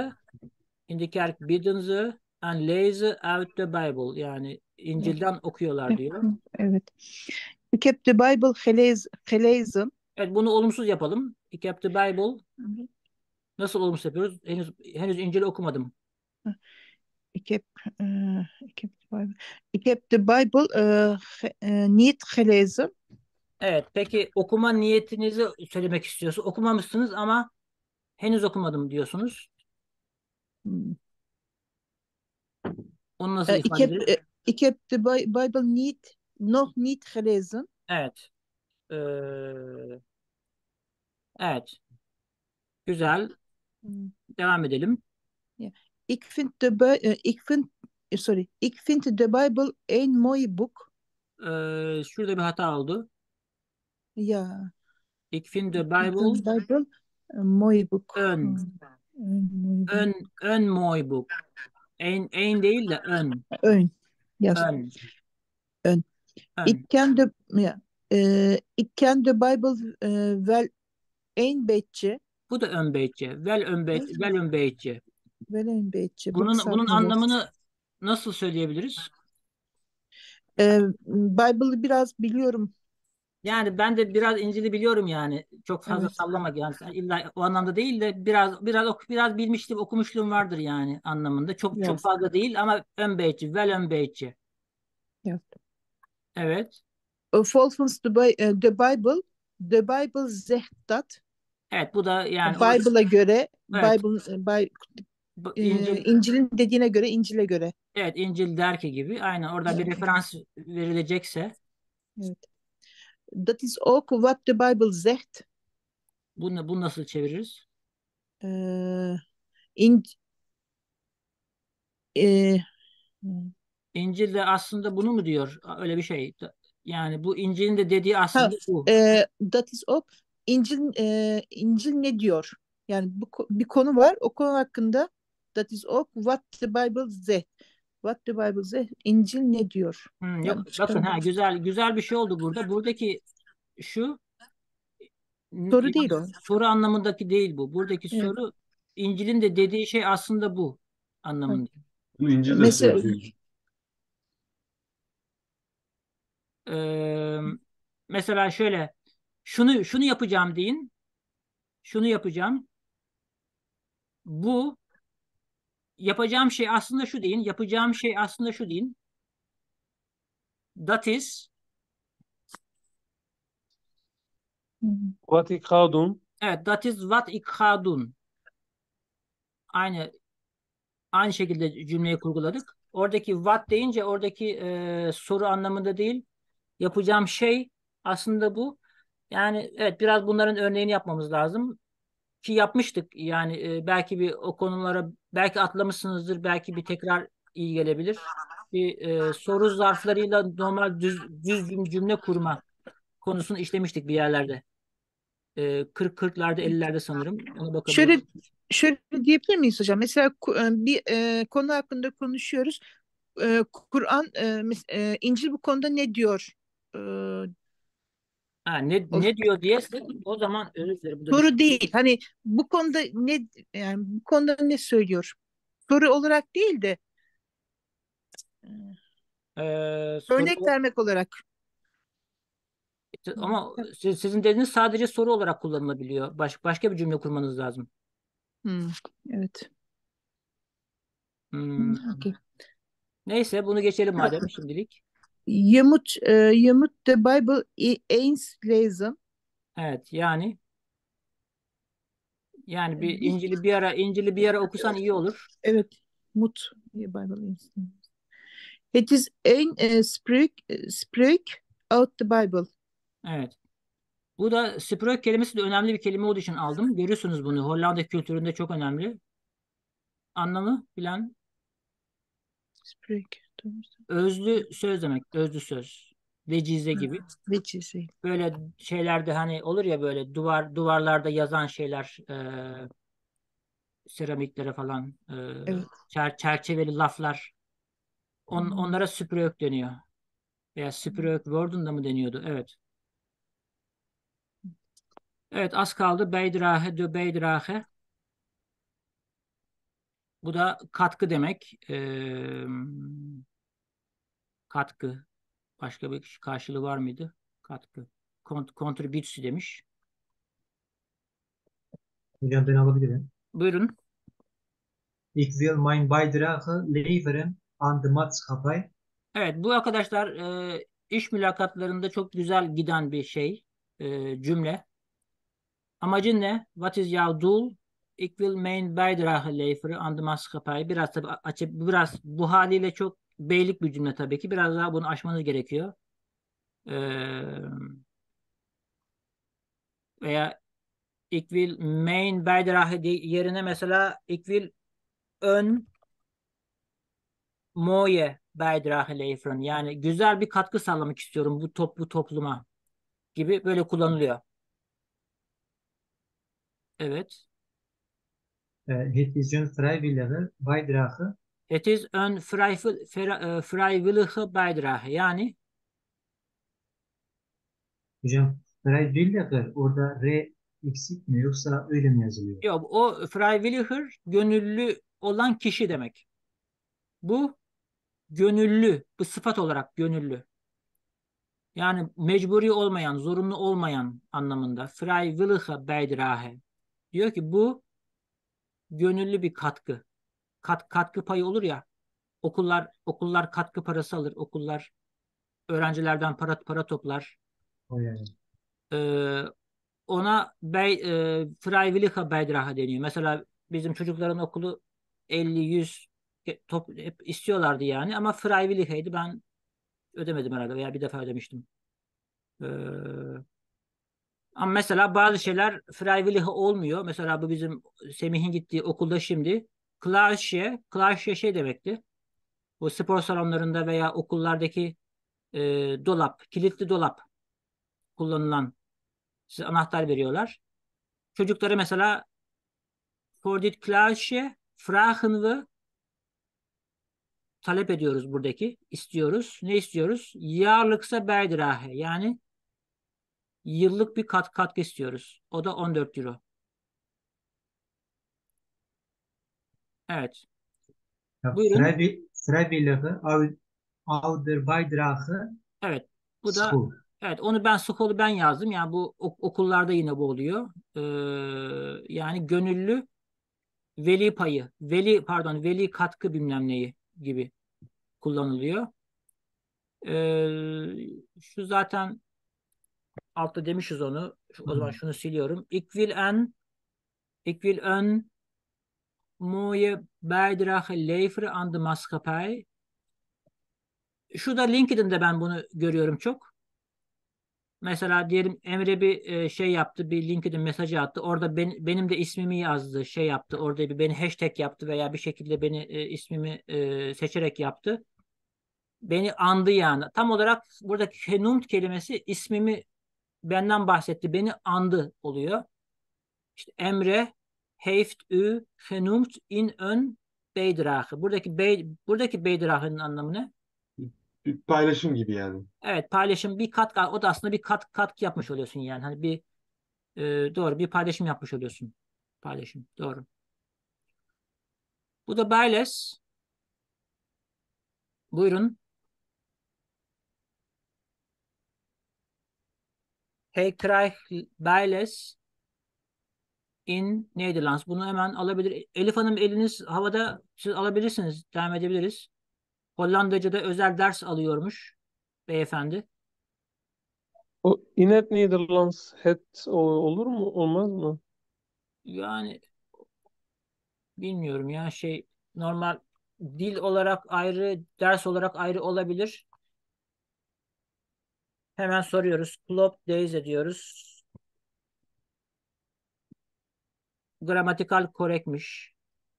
bidden ze en lezen uit de Bible. Yani İncil'den okuyorlar diyor. Evet. Ik heb de Bible gelezen. Evet, bunu olumsuz yapalım. Ik heb de Bible. Nasıl olumsuz yapıyoruz? Henüz İncil'i okumadım. Ik heb, ik heb de Bible niet gelezen. Evet, peki okuma niyetinizi söylemek istiyorsunuz. Okumamışsınız ama henüz okumadım diyorsunuz. Hmm. Onu nasıl ifade ederiz? Ik heb de Bible nog niet gelezen. Evet. Evet. Güzel. Devam edelim. Ja. Ik vind de Bible een mooi boek. Şurada bir hata oldu. Ja. Ik vind de Ik vind Bible de Bible een mooi boek. een. Een mooi boek. Ön mooi boek. Een değil de ön. Een. Ja. Ön. Ön. Ön. Ik ken de Bible wel een beetje. Bu da ön beytçe. Vel ön beytçe. Wel een beetje. Bunun anlamını nasıl söyleyebiliriz? Bible'ı biraz biliyorum. Yani ben de biraz İncil'i biliyorum yani. Çok fazla Evet. sallamak yani. İlla o anlamda değil de biraz bilmiştim, okumuşluğum vardır yani anlamında. Çok Evet. fazla değil ama ön beytçi, vel ön beytçi. Evet. Evet. Volgens de Bible zegt dat. Evet, bu da yani Bible'a göre, evet, İncil'in dediğine göre, İncil'e göre. evet, İncil der ki gibi. Aynen orada bir referans verilecekse. Evet. Dat is ook wat de Bijbel zegt. Bunu nasıl çeviririz? Eh, in, eh, İncil de aslında bunu mu diyor? Öyle bir şey. Yani bu İncil'in de dediği ha, aslında bu. dat is ook İncil ne diyor? Yani bir konu var. O konu hakkında that is ook what the Bible zegt. What the Bible zegt. İncil ne diyor? Yok Yanlış bakın çıkarmadım. güzel bir şey oldu burada. Buradaki şu Soru değil o. soru anlamındaki değil bu. Buradaki Evet. soru İncil'in de dediği şey aslında bu anlamında. Bunu İncil de Mesela söylüyor. Ee, mesela şöyle şunu yapacağım deyin. Şunu yapacağım. Bu yapacağım şey aslında şu deyin. Yapacağım şey aslında şu deyin. That is What ik ga doen. evet that is what ik ga doen. Aynı şekilde cümleyi kurguladık. Oradaki what deyince oradaki soru anlamında değil. Yapacağım şey aslında bu. Yani evet biraz bunların örneğini yapmamız lazım. Ki yapmıştık. Yani belki bir o konulara belki atlamışsınızdır. Belki bir tekrar iyi gelebilir. Bir soru zarflarıyla normal düz cümle kurma konusunu işlemiştik bir yerlerde. 40'larda 50'lerde sanırım. Ona şöyle bakabiliriz. şöyle diyebilir miyiz hocam? Mesela bir konu hakkında konuşuyoruz. Kur'an, İncil bu konuda ne diyor? E, Ha, o ne diyor diye o zaman özür dilerim. Bu da bir soru değil. Hani bu konuda ne, yani bu konuda ne söylüyor? Soru olarak değil de örnek soru vermek olarak. ama sizin dediğiniz sadece soru olarak kullanılabiliyor. Başka bir cümle kurmanız lazım. Evet. Hmm. Okay. Neyse bunu geçelim madem şimdilik. Je moet de Bijbel eens lezen. Evet yani bir Bir, İncil'i bir ara okusan iyi olur. evet. Moet je Bijbel eens lezen. Het is een spreuk uit de Bijbel. Evet. Bu da Spreuke kelimesi de önemli bir kelime olduğu için aldım. Görüyorsunuz bunu. Hollanda kültüründe çok önemli. Anlamı bilen Spreuk. özlü söz demek. Özlü söz. Vecize gibi. Vecize. Böyle şeylerde hani olur ya böyle duvarlarda yazan şeyler seramiklere falan Evet. çerçeveli laflar. Onlara Spreuke deniyor. Veya Spreuke Word'un mı deniyordu? Evet. Evet az kaldı. Beidrage, de Beidrage. Bu da katkı demek. Katkı. Başka bir karşılığı var mıydı? Katkı. Contributie demiş. Hocam ben alabilirim. Buyurun. Ik wil mijn bijdrage leveren aan de maatschappij. Evet bu arkadaşlar iş mülakatlarında çok güzel giden bir şey. Cümle. Amacın ne? What is your doel? Ik wil mijn bijdrage leveren aan de maatschappij. Biraz tabii biraz bu haliyle çok beylik bir cümle tabii ki. Biraz daha bunu aşmanız gerekiyor. Veya ik wil mijn bijdrage yerine mesela ik wil een mooie bijdrage leveren. Yani güzel bir katkı sağlamak istiyorum bu topluma gibi böyle kullanılıyor. Evet. Het is een vrijwillige bijdrage. Het is een vrijwillige bijdrage. Yani Hocam vrijwilliger orada R eksik mi yoksa öyle mi yazılıyor? yok o vrijwilliger gönüllü olan kişi demek. Bu gönüllü, bu sıfat olarak gönüllü. Yani mecburi olmayan, zorunlu olmayan anlamında. Vrijwillige bijdrage. Diyor ki bu gönüllü bir katkı. Katkı payı olur ya. Okullar katkı parası alır. Okullar öğrencilerden para toplar. O yani. Ee, ona freiwillige bijdrage deniyor. Mesela bizim çocukların okulu 50-100 hep istiyorlardı yani ama freiwilligeydi. Ben ödemedim herhalde veya bir defa ödemiştim. Ee, Ama mesela bazı şeyler freiwillig olmuyor. Mesela bu bizim Semih'in gittiği okulda şimdi Klaasje şey demekti. Bu spor salonlarında veya okullardaki e, dolap, kilitli dolap kullanılan size anahtar veriyorlar. Çocuklara mesela for dit Klaasje vragen we talep ediyoruz buradaki. İstiyoruz. Ne istiyoruz? Jaarlijkse bijdrage. Yani yıllık bir katkı istiyoruz. O da 14 euro. Evet. Ja, Buyurun. vrijwillige ouderbijdrage Evet. Bu da school. evet onu ben yazdım. Yani bu okullarda yine bu oluyor. Yani gönüllü veli payı, veli katkı bilmem neyi gibi kullanılıyor. Şu zaten altta demişiz onu. O zaman şunu siliyorum. Ik wil een mooie bijdrage leveren aan de maatschappij. Şu da LinkedIn'de ben bunu görüyorum çok. Mesela diyelim Emre bir şey yaptı, bir LinkedIn mesajı attı. Orada benim de ismimi yazdı, şey yaptı. Orada beni hashtag yaptı veya bir şekilde beni ismimi seçerek yaptı. Beni andı yani. Tam olarak buradaki genoemd kelimesi ismimi benden bahsetti, beni andı oluyor. İşte Emre heeft u genoemd in een bijdrage. Buradaki bijdrage'nin anlamı ne? Bir paylaşım gibi yani. Evet, paylaşım bir katkı, o da aslında bir katkı yapmış oluyorsun yani. Hani bir doğru bir paylaşım yapmış oluyorsun. Paylaşım doğru. Bu da Bayles. Buyurun. Hij krijgt Bayles in Nederlands. Bunu hemen alabilir. Elif Hanım eliniz havada, siz alabilirsiniz. Devam edebiliriz. Hollandaca'da özel ders alıyormuş beyefendi. O in het Nederlands olur mu? Olmaz mı? Yani bilmiyorum ya şey normal dil olarak ayrı, ders olarak ayrı olabilir. Hemen soruyoruz. Club days ediyoruz. Gramatikal korekmiş.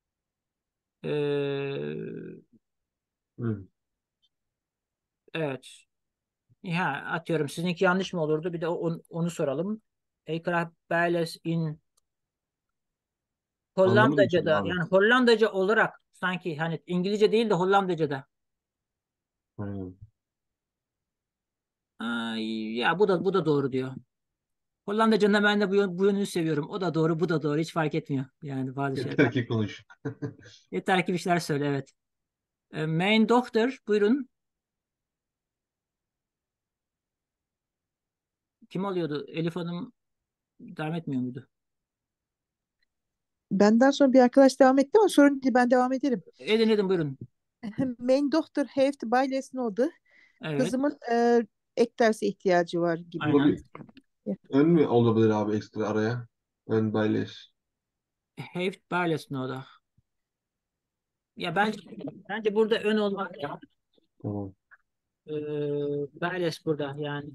Ee, Hı. evet. Ya atıyorum sizinki yanlış mı olurdu? Bir de onu soralım. Ekrah Beyles in Anlamadım şimdi Hollandaca'da abi. yani Hollandaca olarak sanki hani İngilizce değil de Hollandaca'da. Hı. Ya bu da doğru diyor. Hollandaca'da ben de bu yönünü seviyorum. O da doğru, bu da doğru. Hiç fark etmiyor. Yani bazı şeyler. Yeter ki konuş. Yeter ki bir şeyler söyle, evet. Main Doctor, buyurun. Kim oluyordu? Elif Hanım devam etmiyor muydu? Benden sonra bir arkadaş devam etti ama sorun değil, ben devam ederim. Edin buyurun. Mijn dochter heeft bijlesnodig. Evet. Kızımın ek derse ihtiyacı var gibi. Aynen. Tabii. Ön mü olabilir abi ekstra araya? Ön bayleş. Heeft Beiles nodig. Ya bence burada ön olmak ya. Tamam. Beiles burada yani.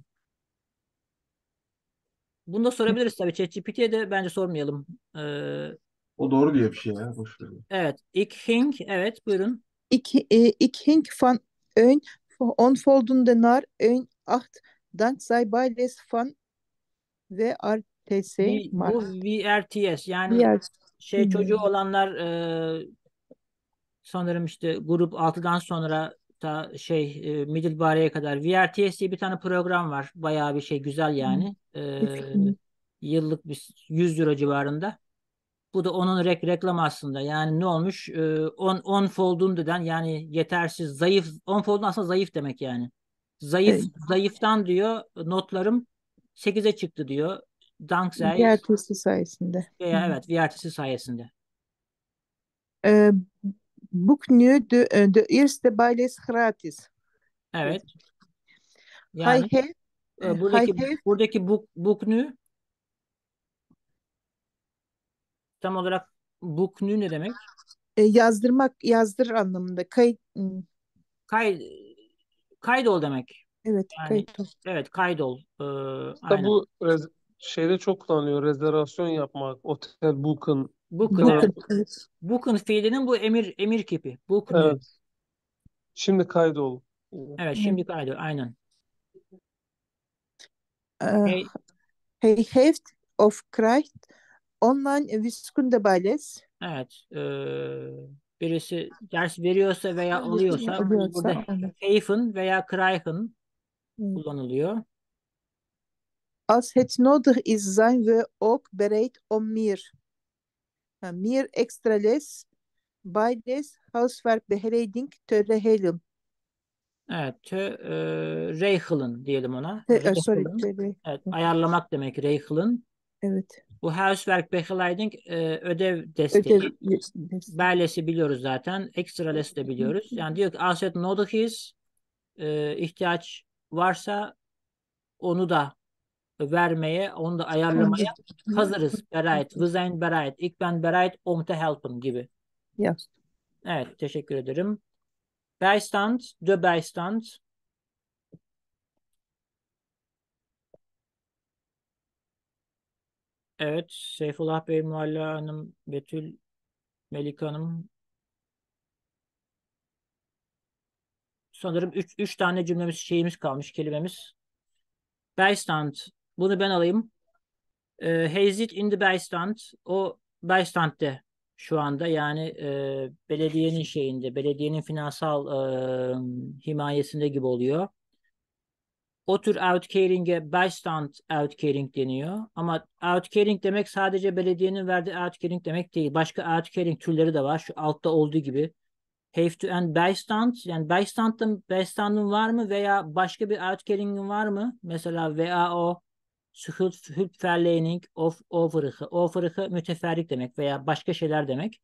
Bunu da sorabiliriz tabii. ChatGPT'ye de bence sormayalım. Ee, O doğru diye bir şey ya. Boş ver. evet. Ik hing. Evet buyurun. Ik hink van een onvoldoende naar een 8 dankzij bijles van WRTC Bu Mart. VRTS yani Diğer şey çocuğu bilmiyorum. olanlar sanırım işte grup 6'dan sonra da middle bare'ye kadar VRTS diye bir tane program var. Bayağı bir şey güzel yani. Yıllık bir 100 euro civarında. Bu da onun reklamı aslında. Yani ne olmuş? 10 fold'un deden yani yetersiz, zayıf. 10 fold'un aslında zayıf demek yani. Evet, Zayıftan diyor notlarım 8'e çıktı diyor. Dankzij WRTC sayesinde. veya evet VRTC sayesinde. Ee, Boek nu de eerste bijles gratis. Evet. Hij Yani heeft, hij buradaki heeft buradaki buknü tam olarak buknü ne demek? yazdırmak, yazdır anlamında. Kay kaydol demek. Evet, Yani kayıt ol. evet, kaydol. Hatta Aynen. bu şeyde çok kullanılıyor. Rezervasyon yapmak, otel booking. Book'un, Falan. evet. Bakın, evet. Book'un fiilinin bu emir kipi. Book new. Evet. Şimdi kaydol. Evet, Evet. şimdi kaydol. Aynen. Hey, Hij heeft of krijgt online wiskundeballes. evet. Birisi ders veriyorsa veya alıyorsa burada Alıyorsa evet. Haven veya Krijgen Evet. kullanılıyor. Als het nodig is, zijn we ook bereid om meer, meer extra les, bijles, huiswerkbegeleiding te regelen. Evet. Regelen diyelim ona. Sorry, Regelen. Evet, ayarlamak demek regelen. evet. Bu huiswerkbegeleiding ödev desteği. Ödev desteği. Berles'i biliyoruz zaten. Extra les de biliyoruz. Yani diyor ki als het nodig is, ihtiyaç varsa onu da vermeye, onu da ayarlamaya hazırız. Bereit. We zijn bereit. Ik ben bereit om te helpen gibi. Yes. Evet, teşekkür ederim. Bijstand, de bijstand. Evet, Seyfullah Bey, Mualla Hanım, Betül, Melike Hanım. Sanırım üç tane şeyimiz kalmış, kelimemiz. Bijstand. Bunu ben alayım. He zit in the bijstand. O bijstand'de şu anda, yani belediyenin şeyinde, belediyenin finansal himayesinde gibi oluyor. O tür uitkering'e bijstand uitkering deniyor. Ama uitkering demek sadece belediyenin verdiği uitkering demek değil. Başka uitkering türleri de var. Şu altta olduğu gibi. Have to and bijstand. Yani bijstandın var mı veya başka bir uitkering'in var mı? Mesela VAO, Hulpverlening of overige. Overige müteferrik demek veya başka şeyler demek.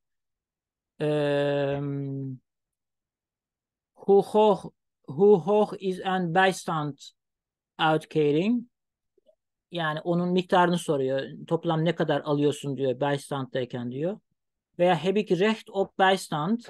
Hoe hoog, hoe hoog is een bijstand uitkering? Yani onun miktarını soruyor. Toplam ne kadar alıyorsun diyor bijstand'dayken diyor. Veya heb ik recht op bijstand?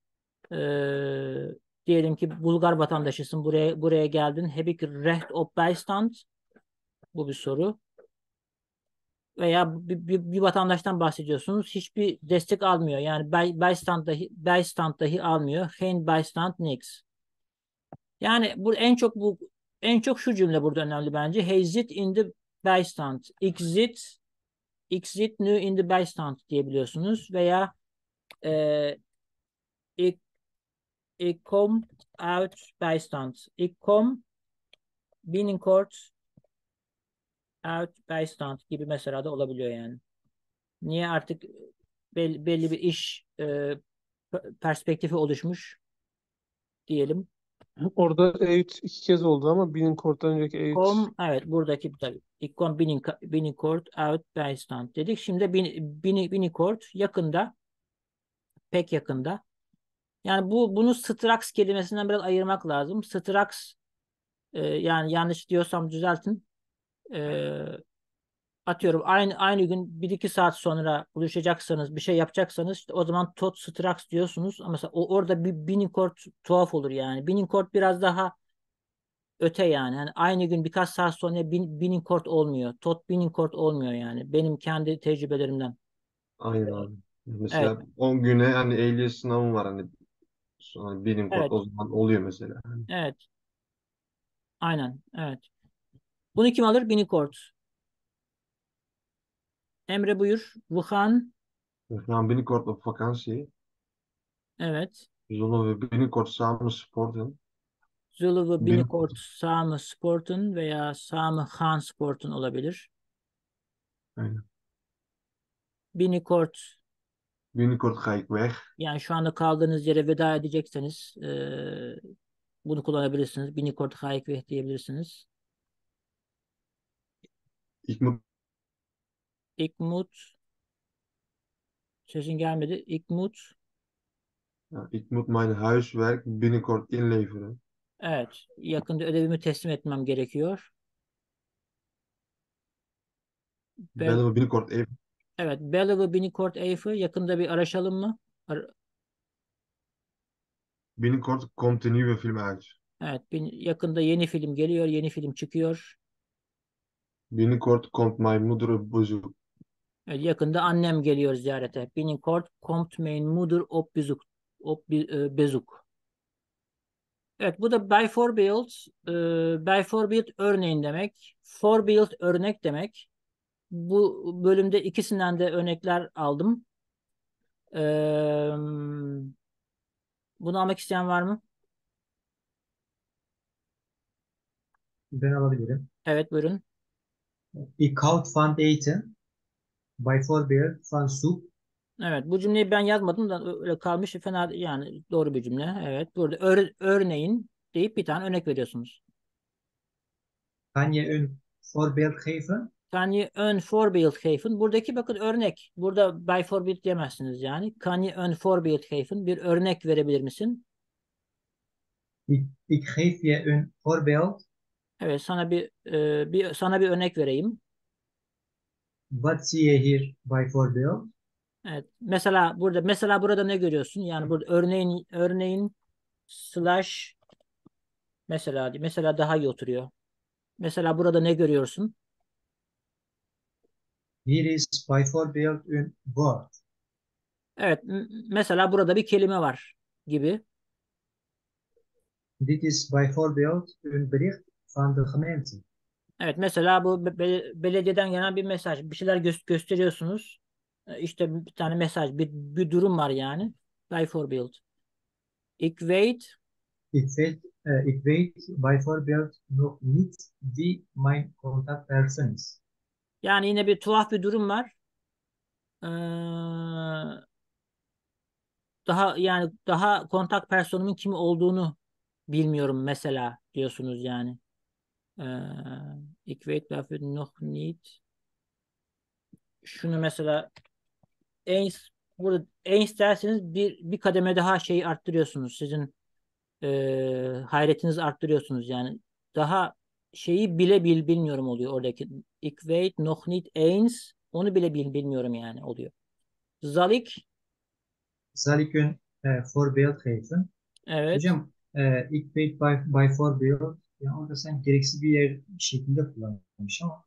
Diyelim ki Bulgar vatandaşısın. Buraya geldin. Heb ik recht op bijstand? Bu bir soru. Veya bir vatandaştan bahsediyorsunuz. Hiçbir destek almıyor. Yani bijstand dahi almıyor. Geen bijstand, niks. Yani en çok şu cümle burada önemli bence. He zit in the bijstand. Ik zit nu in the bijstand diyebiliyorsunuz. Veya e, ik, ik kom uit bijstand. Ik kom binnenkort uit bijstand gibi mesela da olabiliyor yani. Niye artık belli bir iş perspektifi oluşmuş diyelim. Orada Eğit iki kez oldu ama Binnenkort'tan önceki Eğit. Evet, buradaki tabii. Ik kom binnenkort uit bijstand dedik. Şimdi binnenkort yakında, pek yakında. Yani bunu straks kelimesinden biraz ayırmak lazım. Straks, yani yanlış diyorsam düzeltin. E, Atıyorum aynı gün bir iki saat sonra buluşacaksanız, bir şey yapacaksanız işte o zaman tot straks diyorsunuz. Ama mesela orada bir binnenkort tuhaf olur yani. Binnenkort biraz daha öte yani. Hani aynı gün birkaç saat sonra binnenkort olmuyor. Tot binnenkort olmuyor yani. Benim kendi tecrübelerimden. Aynen abi. Evet. Mesela 10 güne hani ehliyet sınavım var hani sonra birim kod Evet. o zaman oluyor mesela. Evet. Aynen. Evet. Bunu kim alır? Binnenkort. Emre buyur. Wuhan. Şu an binnenkort op vakantie. Evet. Zullen we binnenkort samen sporten? Zullen we Binnenkort, binnenkort samen sporten veya samen gaan sporten olabilir. aynen. Binnenkort, Binnenkort ga ik weg. yani şu anda kaldığınız yere veda edecekseniz bunu kullanabilirsiniz. Binnenkort ga ik weg diyebilirsiniz. Ik moet, Ik moet, sesin gelmedi. Ik moet, ja, ik moet mijn huiswerk binnenkort inleveren. evet, yakında ödevimi teslim etmem gerekiyor. Bellen we binnenkort even. Evet, bellen we binnenkort even. Yakında bir araşalım mı? Binnenkort komt de nieuwe film uit. Evet, yakında yeni film geliyor, yeni film çıkıyor. Binnenkort komt mijn moeder op bezoek. Evet, yakında annem geliyor ziyarete. Binnenkort komt mijn moeder op bezoek. Bezoek. Evet, bu da by voorbeeld. By voorbeeld örneğin demek. Voorbeeld örnek demek. Bu bölümde ikisinden de örnekler aldım. Ee, Bunu almak isteyen var mı? Ben alabilirim. Evet, buyurun. Ik houd van eten. Bijvoorbeeld van soep. Evet, bu cümleyi ben yazmadım da öyle kalmış. Fena yani doğru bir cümle. Evet, burada örneğin deyip bir tane örnek veriyorsunuz. Kan je een voorbeeld geven? Kan je een voorbeeld geven? Buradaki bakın örnek. Burada by voorbeeld diyemezsiniz yani. Kan je een voorbeeld geven? Bir örnek verebilir misin? Ik geef je een voorbeeld. Evet, sana bir örnek vereyim. Wat zie je hier bijvoorbeeld? Evet. Mesela burada ne görüyorsun? Yani burada örneğin slash mesela daha iyi oturuyor. Mesela burada ne görüyorsun? Hier is bijvoorbeeld een woord. Evet, mesela burada bir kelime var gibi. Dit is bijvoorbeeld een bericht van de gemeente. Evet, mesela bu belediyeden gelen bir mesaj. Bir şeyler gösteriyorsunuz. İşte bir tane mesaj, bir durum var yani. Bijvoorbeeld. Ik weet. Ik weet bijvoorbeeld nog niet wie mijn contactpersoon is. Yani yine bir tuhaf bir durum var. Ee, daha kontak personumun kim olduğunu bilmiyorum mesela diyorsunuz yani. Ee, Ik weet bijvoorbeeld nog niet. Şunu mesela eens derseniz bir kademe daha şeyi arttırıyorsunuz. Sizin hayretinizi arttırıyorsunuz yani. Daha şeyi bilmiyorum oluyor oradaki. Ik weet nog niet eens. Onu bile bilmiyorum yani oluyor. Zal ik? Zal ik een voorbeeld geven? Evet. Hocam, ik weet bijvoorbeeld, ya orada sen gereksiz bir şekilde kullanmış ama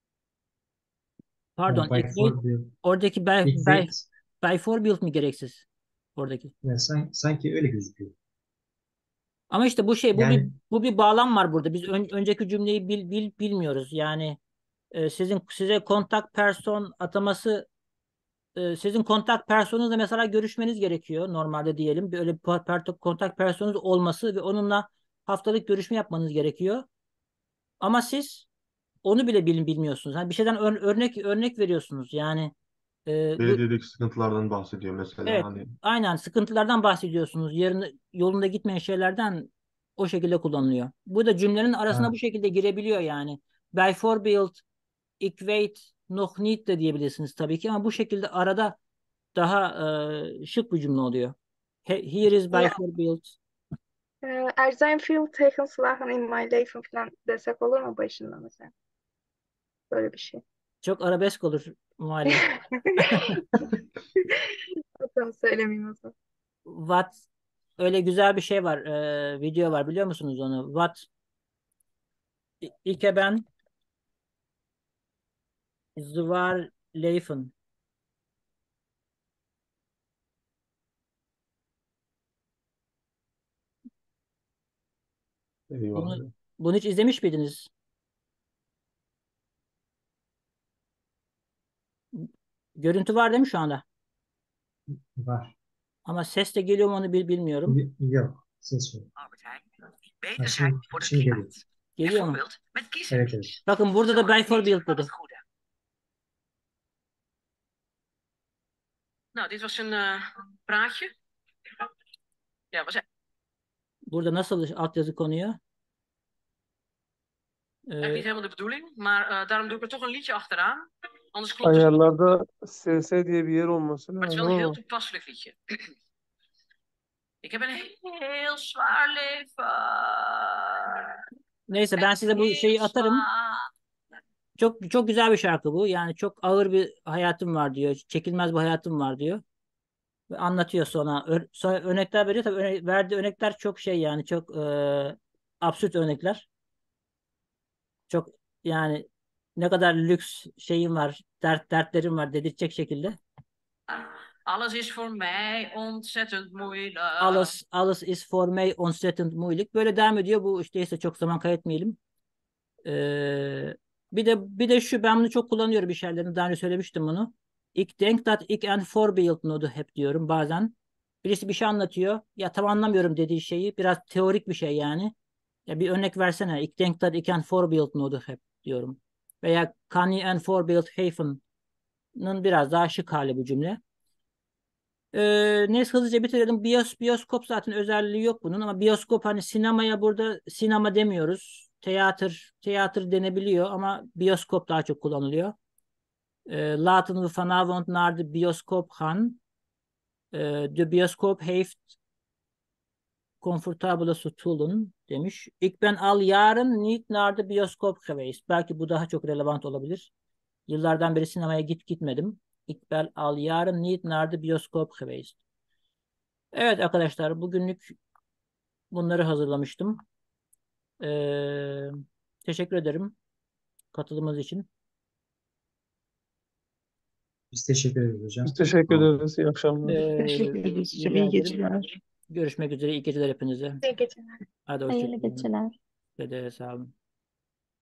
Pardon. Ik weet. bijvoorbeeld, Oradaki ik weet, bijvoorbeeld mi gereksiz? Oradaki. ya sanki öyle gözüküyor. Ama işte Yani bu bir bağlam var burada. Biz önceki cümleyi bilmiyoruz. Yani size kontak person ataması sizin kontak personunuzla mesela görüşmeniz gerekiyor normalde diyelim. Böyle bir kontak personunuz olması ve onunla haftalık görüşme yapmanız gerekiyor. Ama siz onu bile bilmiyorsunuz. Hani bir şeyden örnek veriyorsunuz. Yani bu Belediyedeki sıkıntılardan bahsediyor mesela. evet, Hani aynen sıkıntılardan bahsediyorsunuz. Yarın yolunda gitmeyen şeylerden o şekilde kullanılıyor. Bu da cümlenin arasına ha, bu şekilde girebiliyor yani. Bijvoorbeeld, ik weet nog niet de diyebilirsiniz tabii ki ama bu şekilde arada daha şık bir cümle oluyor. Here is Ya, bijvoorbeeld. er zijn veel tegenslagen in mijn leven falan desek olur mu başında mesela? Böyle bir şey. Çok arabesk olur muhalif. Tamam, söylemeyeyim o zaman. What öyle güzel bir şey var. Video var biliyor musunuz onu? What ik ben zwaar leven. eyvah. Bunu hiç izlemiş miydiniz? Görüntü var değil mi şu anda? var. Ama ses de geliyor mu onu bilmiyorum. Yok, ses yok. Ha, şimdi geliyor. Geliyor mu? Evet, evet. Bakın burada da bijvoorbeeld dedi. Nou, dit was een praatje. Ja, was Burada nasıl altyazı konuyor? eigenlijk niet helemaal de bedoeling, maar daarom doe ik er toch een liedje achteraan. Anders klopt het. Ayarlarda SS diye bir yer olması Maar het is lazım wel een heel ama. toepasselijk liedje. Ik heb een heel zwaar leven. Neyse ben size bu şeyi atarım. Çok güzel bir şarkı bu. Yani çok ağır bir hayatım var diyor. Çekilmez bir hayatım var diyor. Ve anlatıyor sonra. Sonra örnekler veriyor. Tabii verdiği örnekler çok şey yani çok absürt örnekler. Çok yani ne kadar lüks şeyim var, dertlerim var dedirtecek şekilde. Alles is voor mij ontzettend moeilijk. Alles is voor mij ontzettend moeilijk. Böyle devam ediyor. Bu işte ise çok zaman kaybetmeyelim. Bir de şu, ben bunu çok kullanıyorum iş yerlerinde. Daha önce söylemiştim bunu. Ik denk dat ik een voorbeeld nodig heb diyorum bazen. Birisi bir şey anlatıyor. Ya tam anlamıyorum dediği şeyi. Biraz teorik bir şey yani. Ya bir örnek versene. Ik denk dat ik een voorbeeld nodig heb diyorum. Veya kan je een voorbeeld geven'ın biraz daha şık hali bu cümle. Neyse hızlıca bitirelim. Bioskop zaten özelliği yok bunun ama bioskop hani sinemaya burada sinema demiyoruz. Tiyatr denebiliyor ama bioskop daha çok kullanılıyor. Laten we vanavond naar de bioscoop gaan. De bioscoop heeft comfortabele stoelen demiş. Ik ben al jaren niet naar de bioscoop geweest. Belki bu daha çok relevant olabilir. Yıllardan beri sinemaya gitmedim. Ik ben al jaren niet naar de bioscoop geweest. Evet arkadaşlar, bugünlük bunları hazırlamıştım. Teşekkür ederim katılımınız için. Biz teşekkür ederiz hocam. Biz teşekkür ederiz. İyi akşamlar. Teşekkür ederiz hocam. Rica İyi ederim. geceler. Görüşmek üzere. İyi geceler hepinize. İyi geceler. Hadi Hayırlı hoşçakalın. geceler. Size de sağ olun.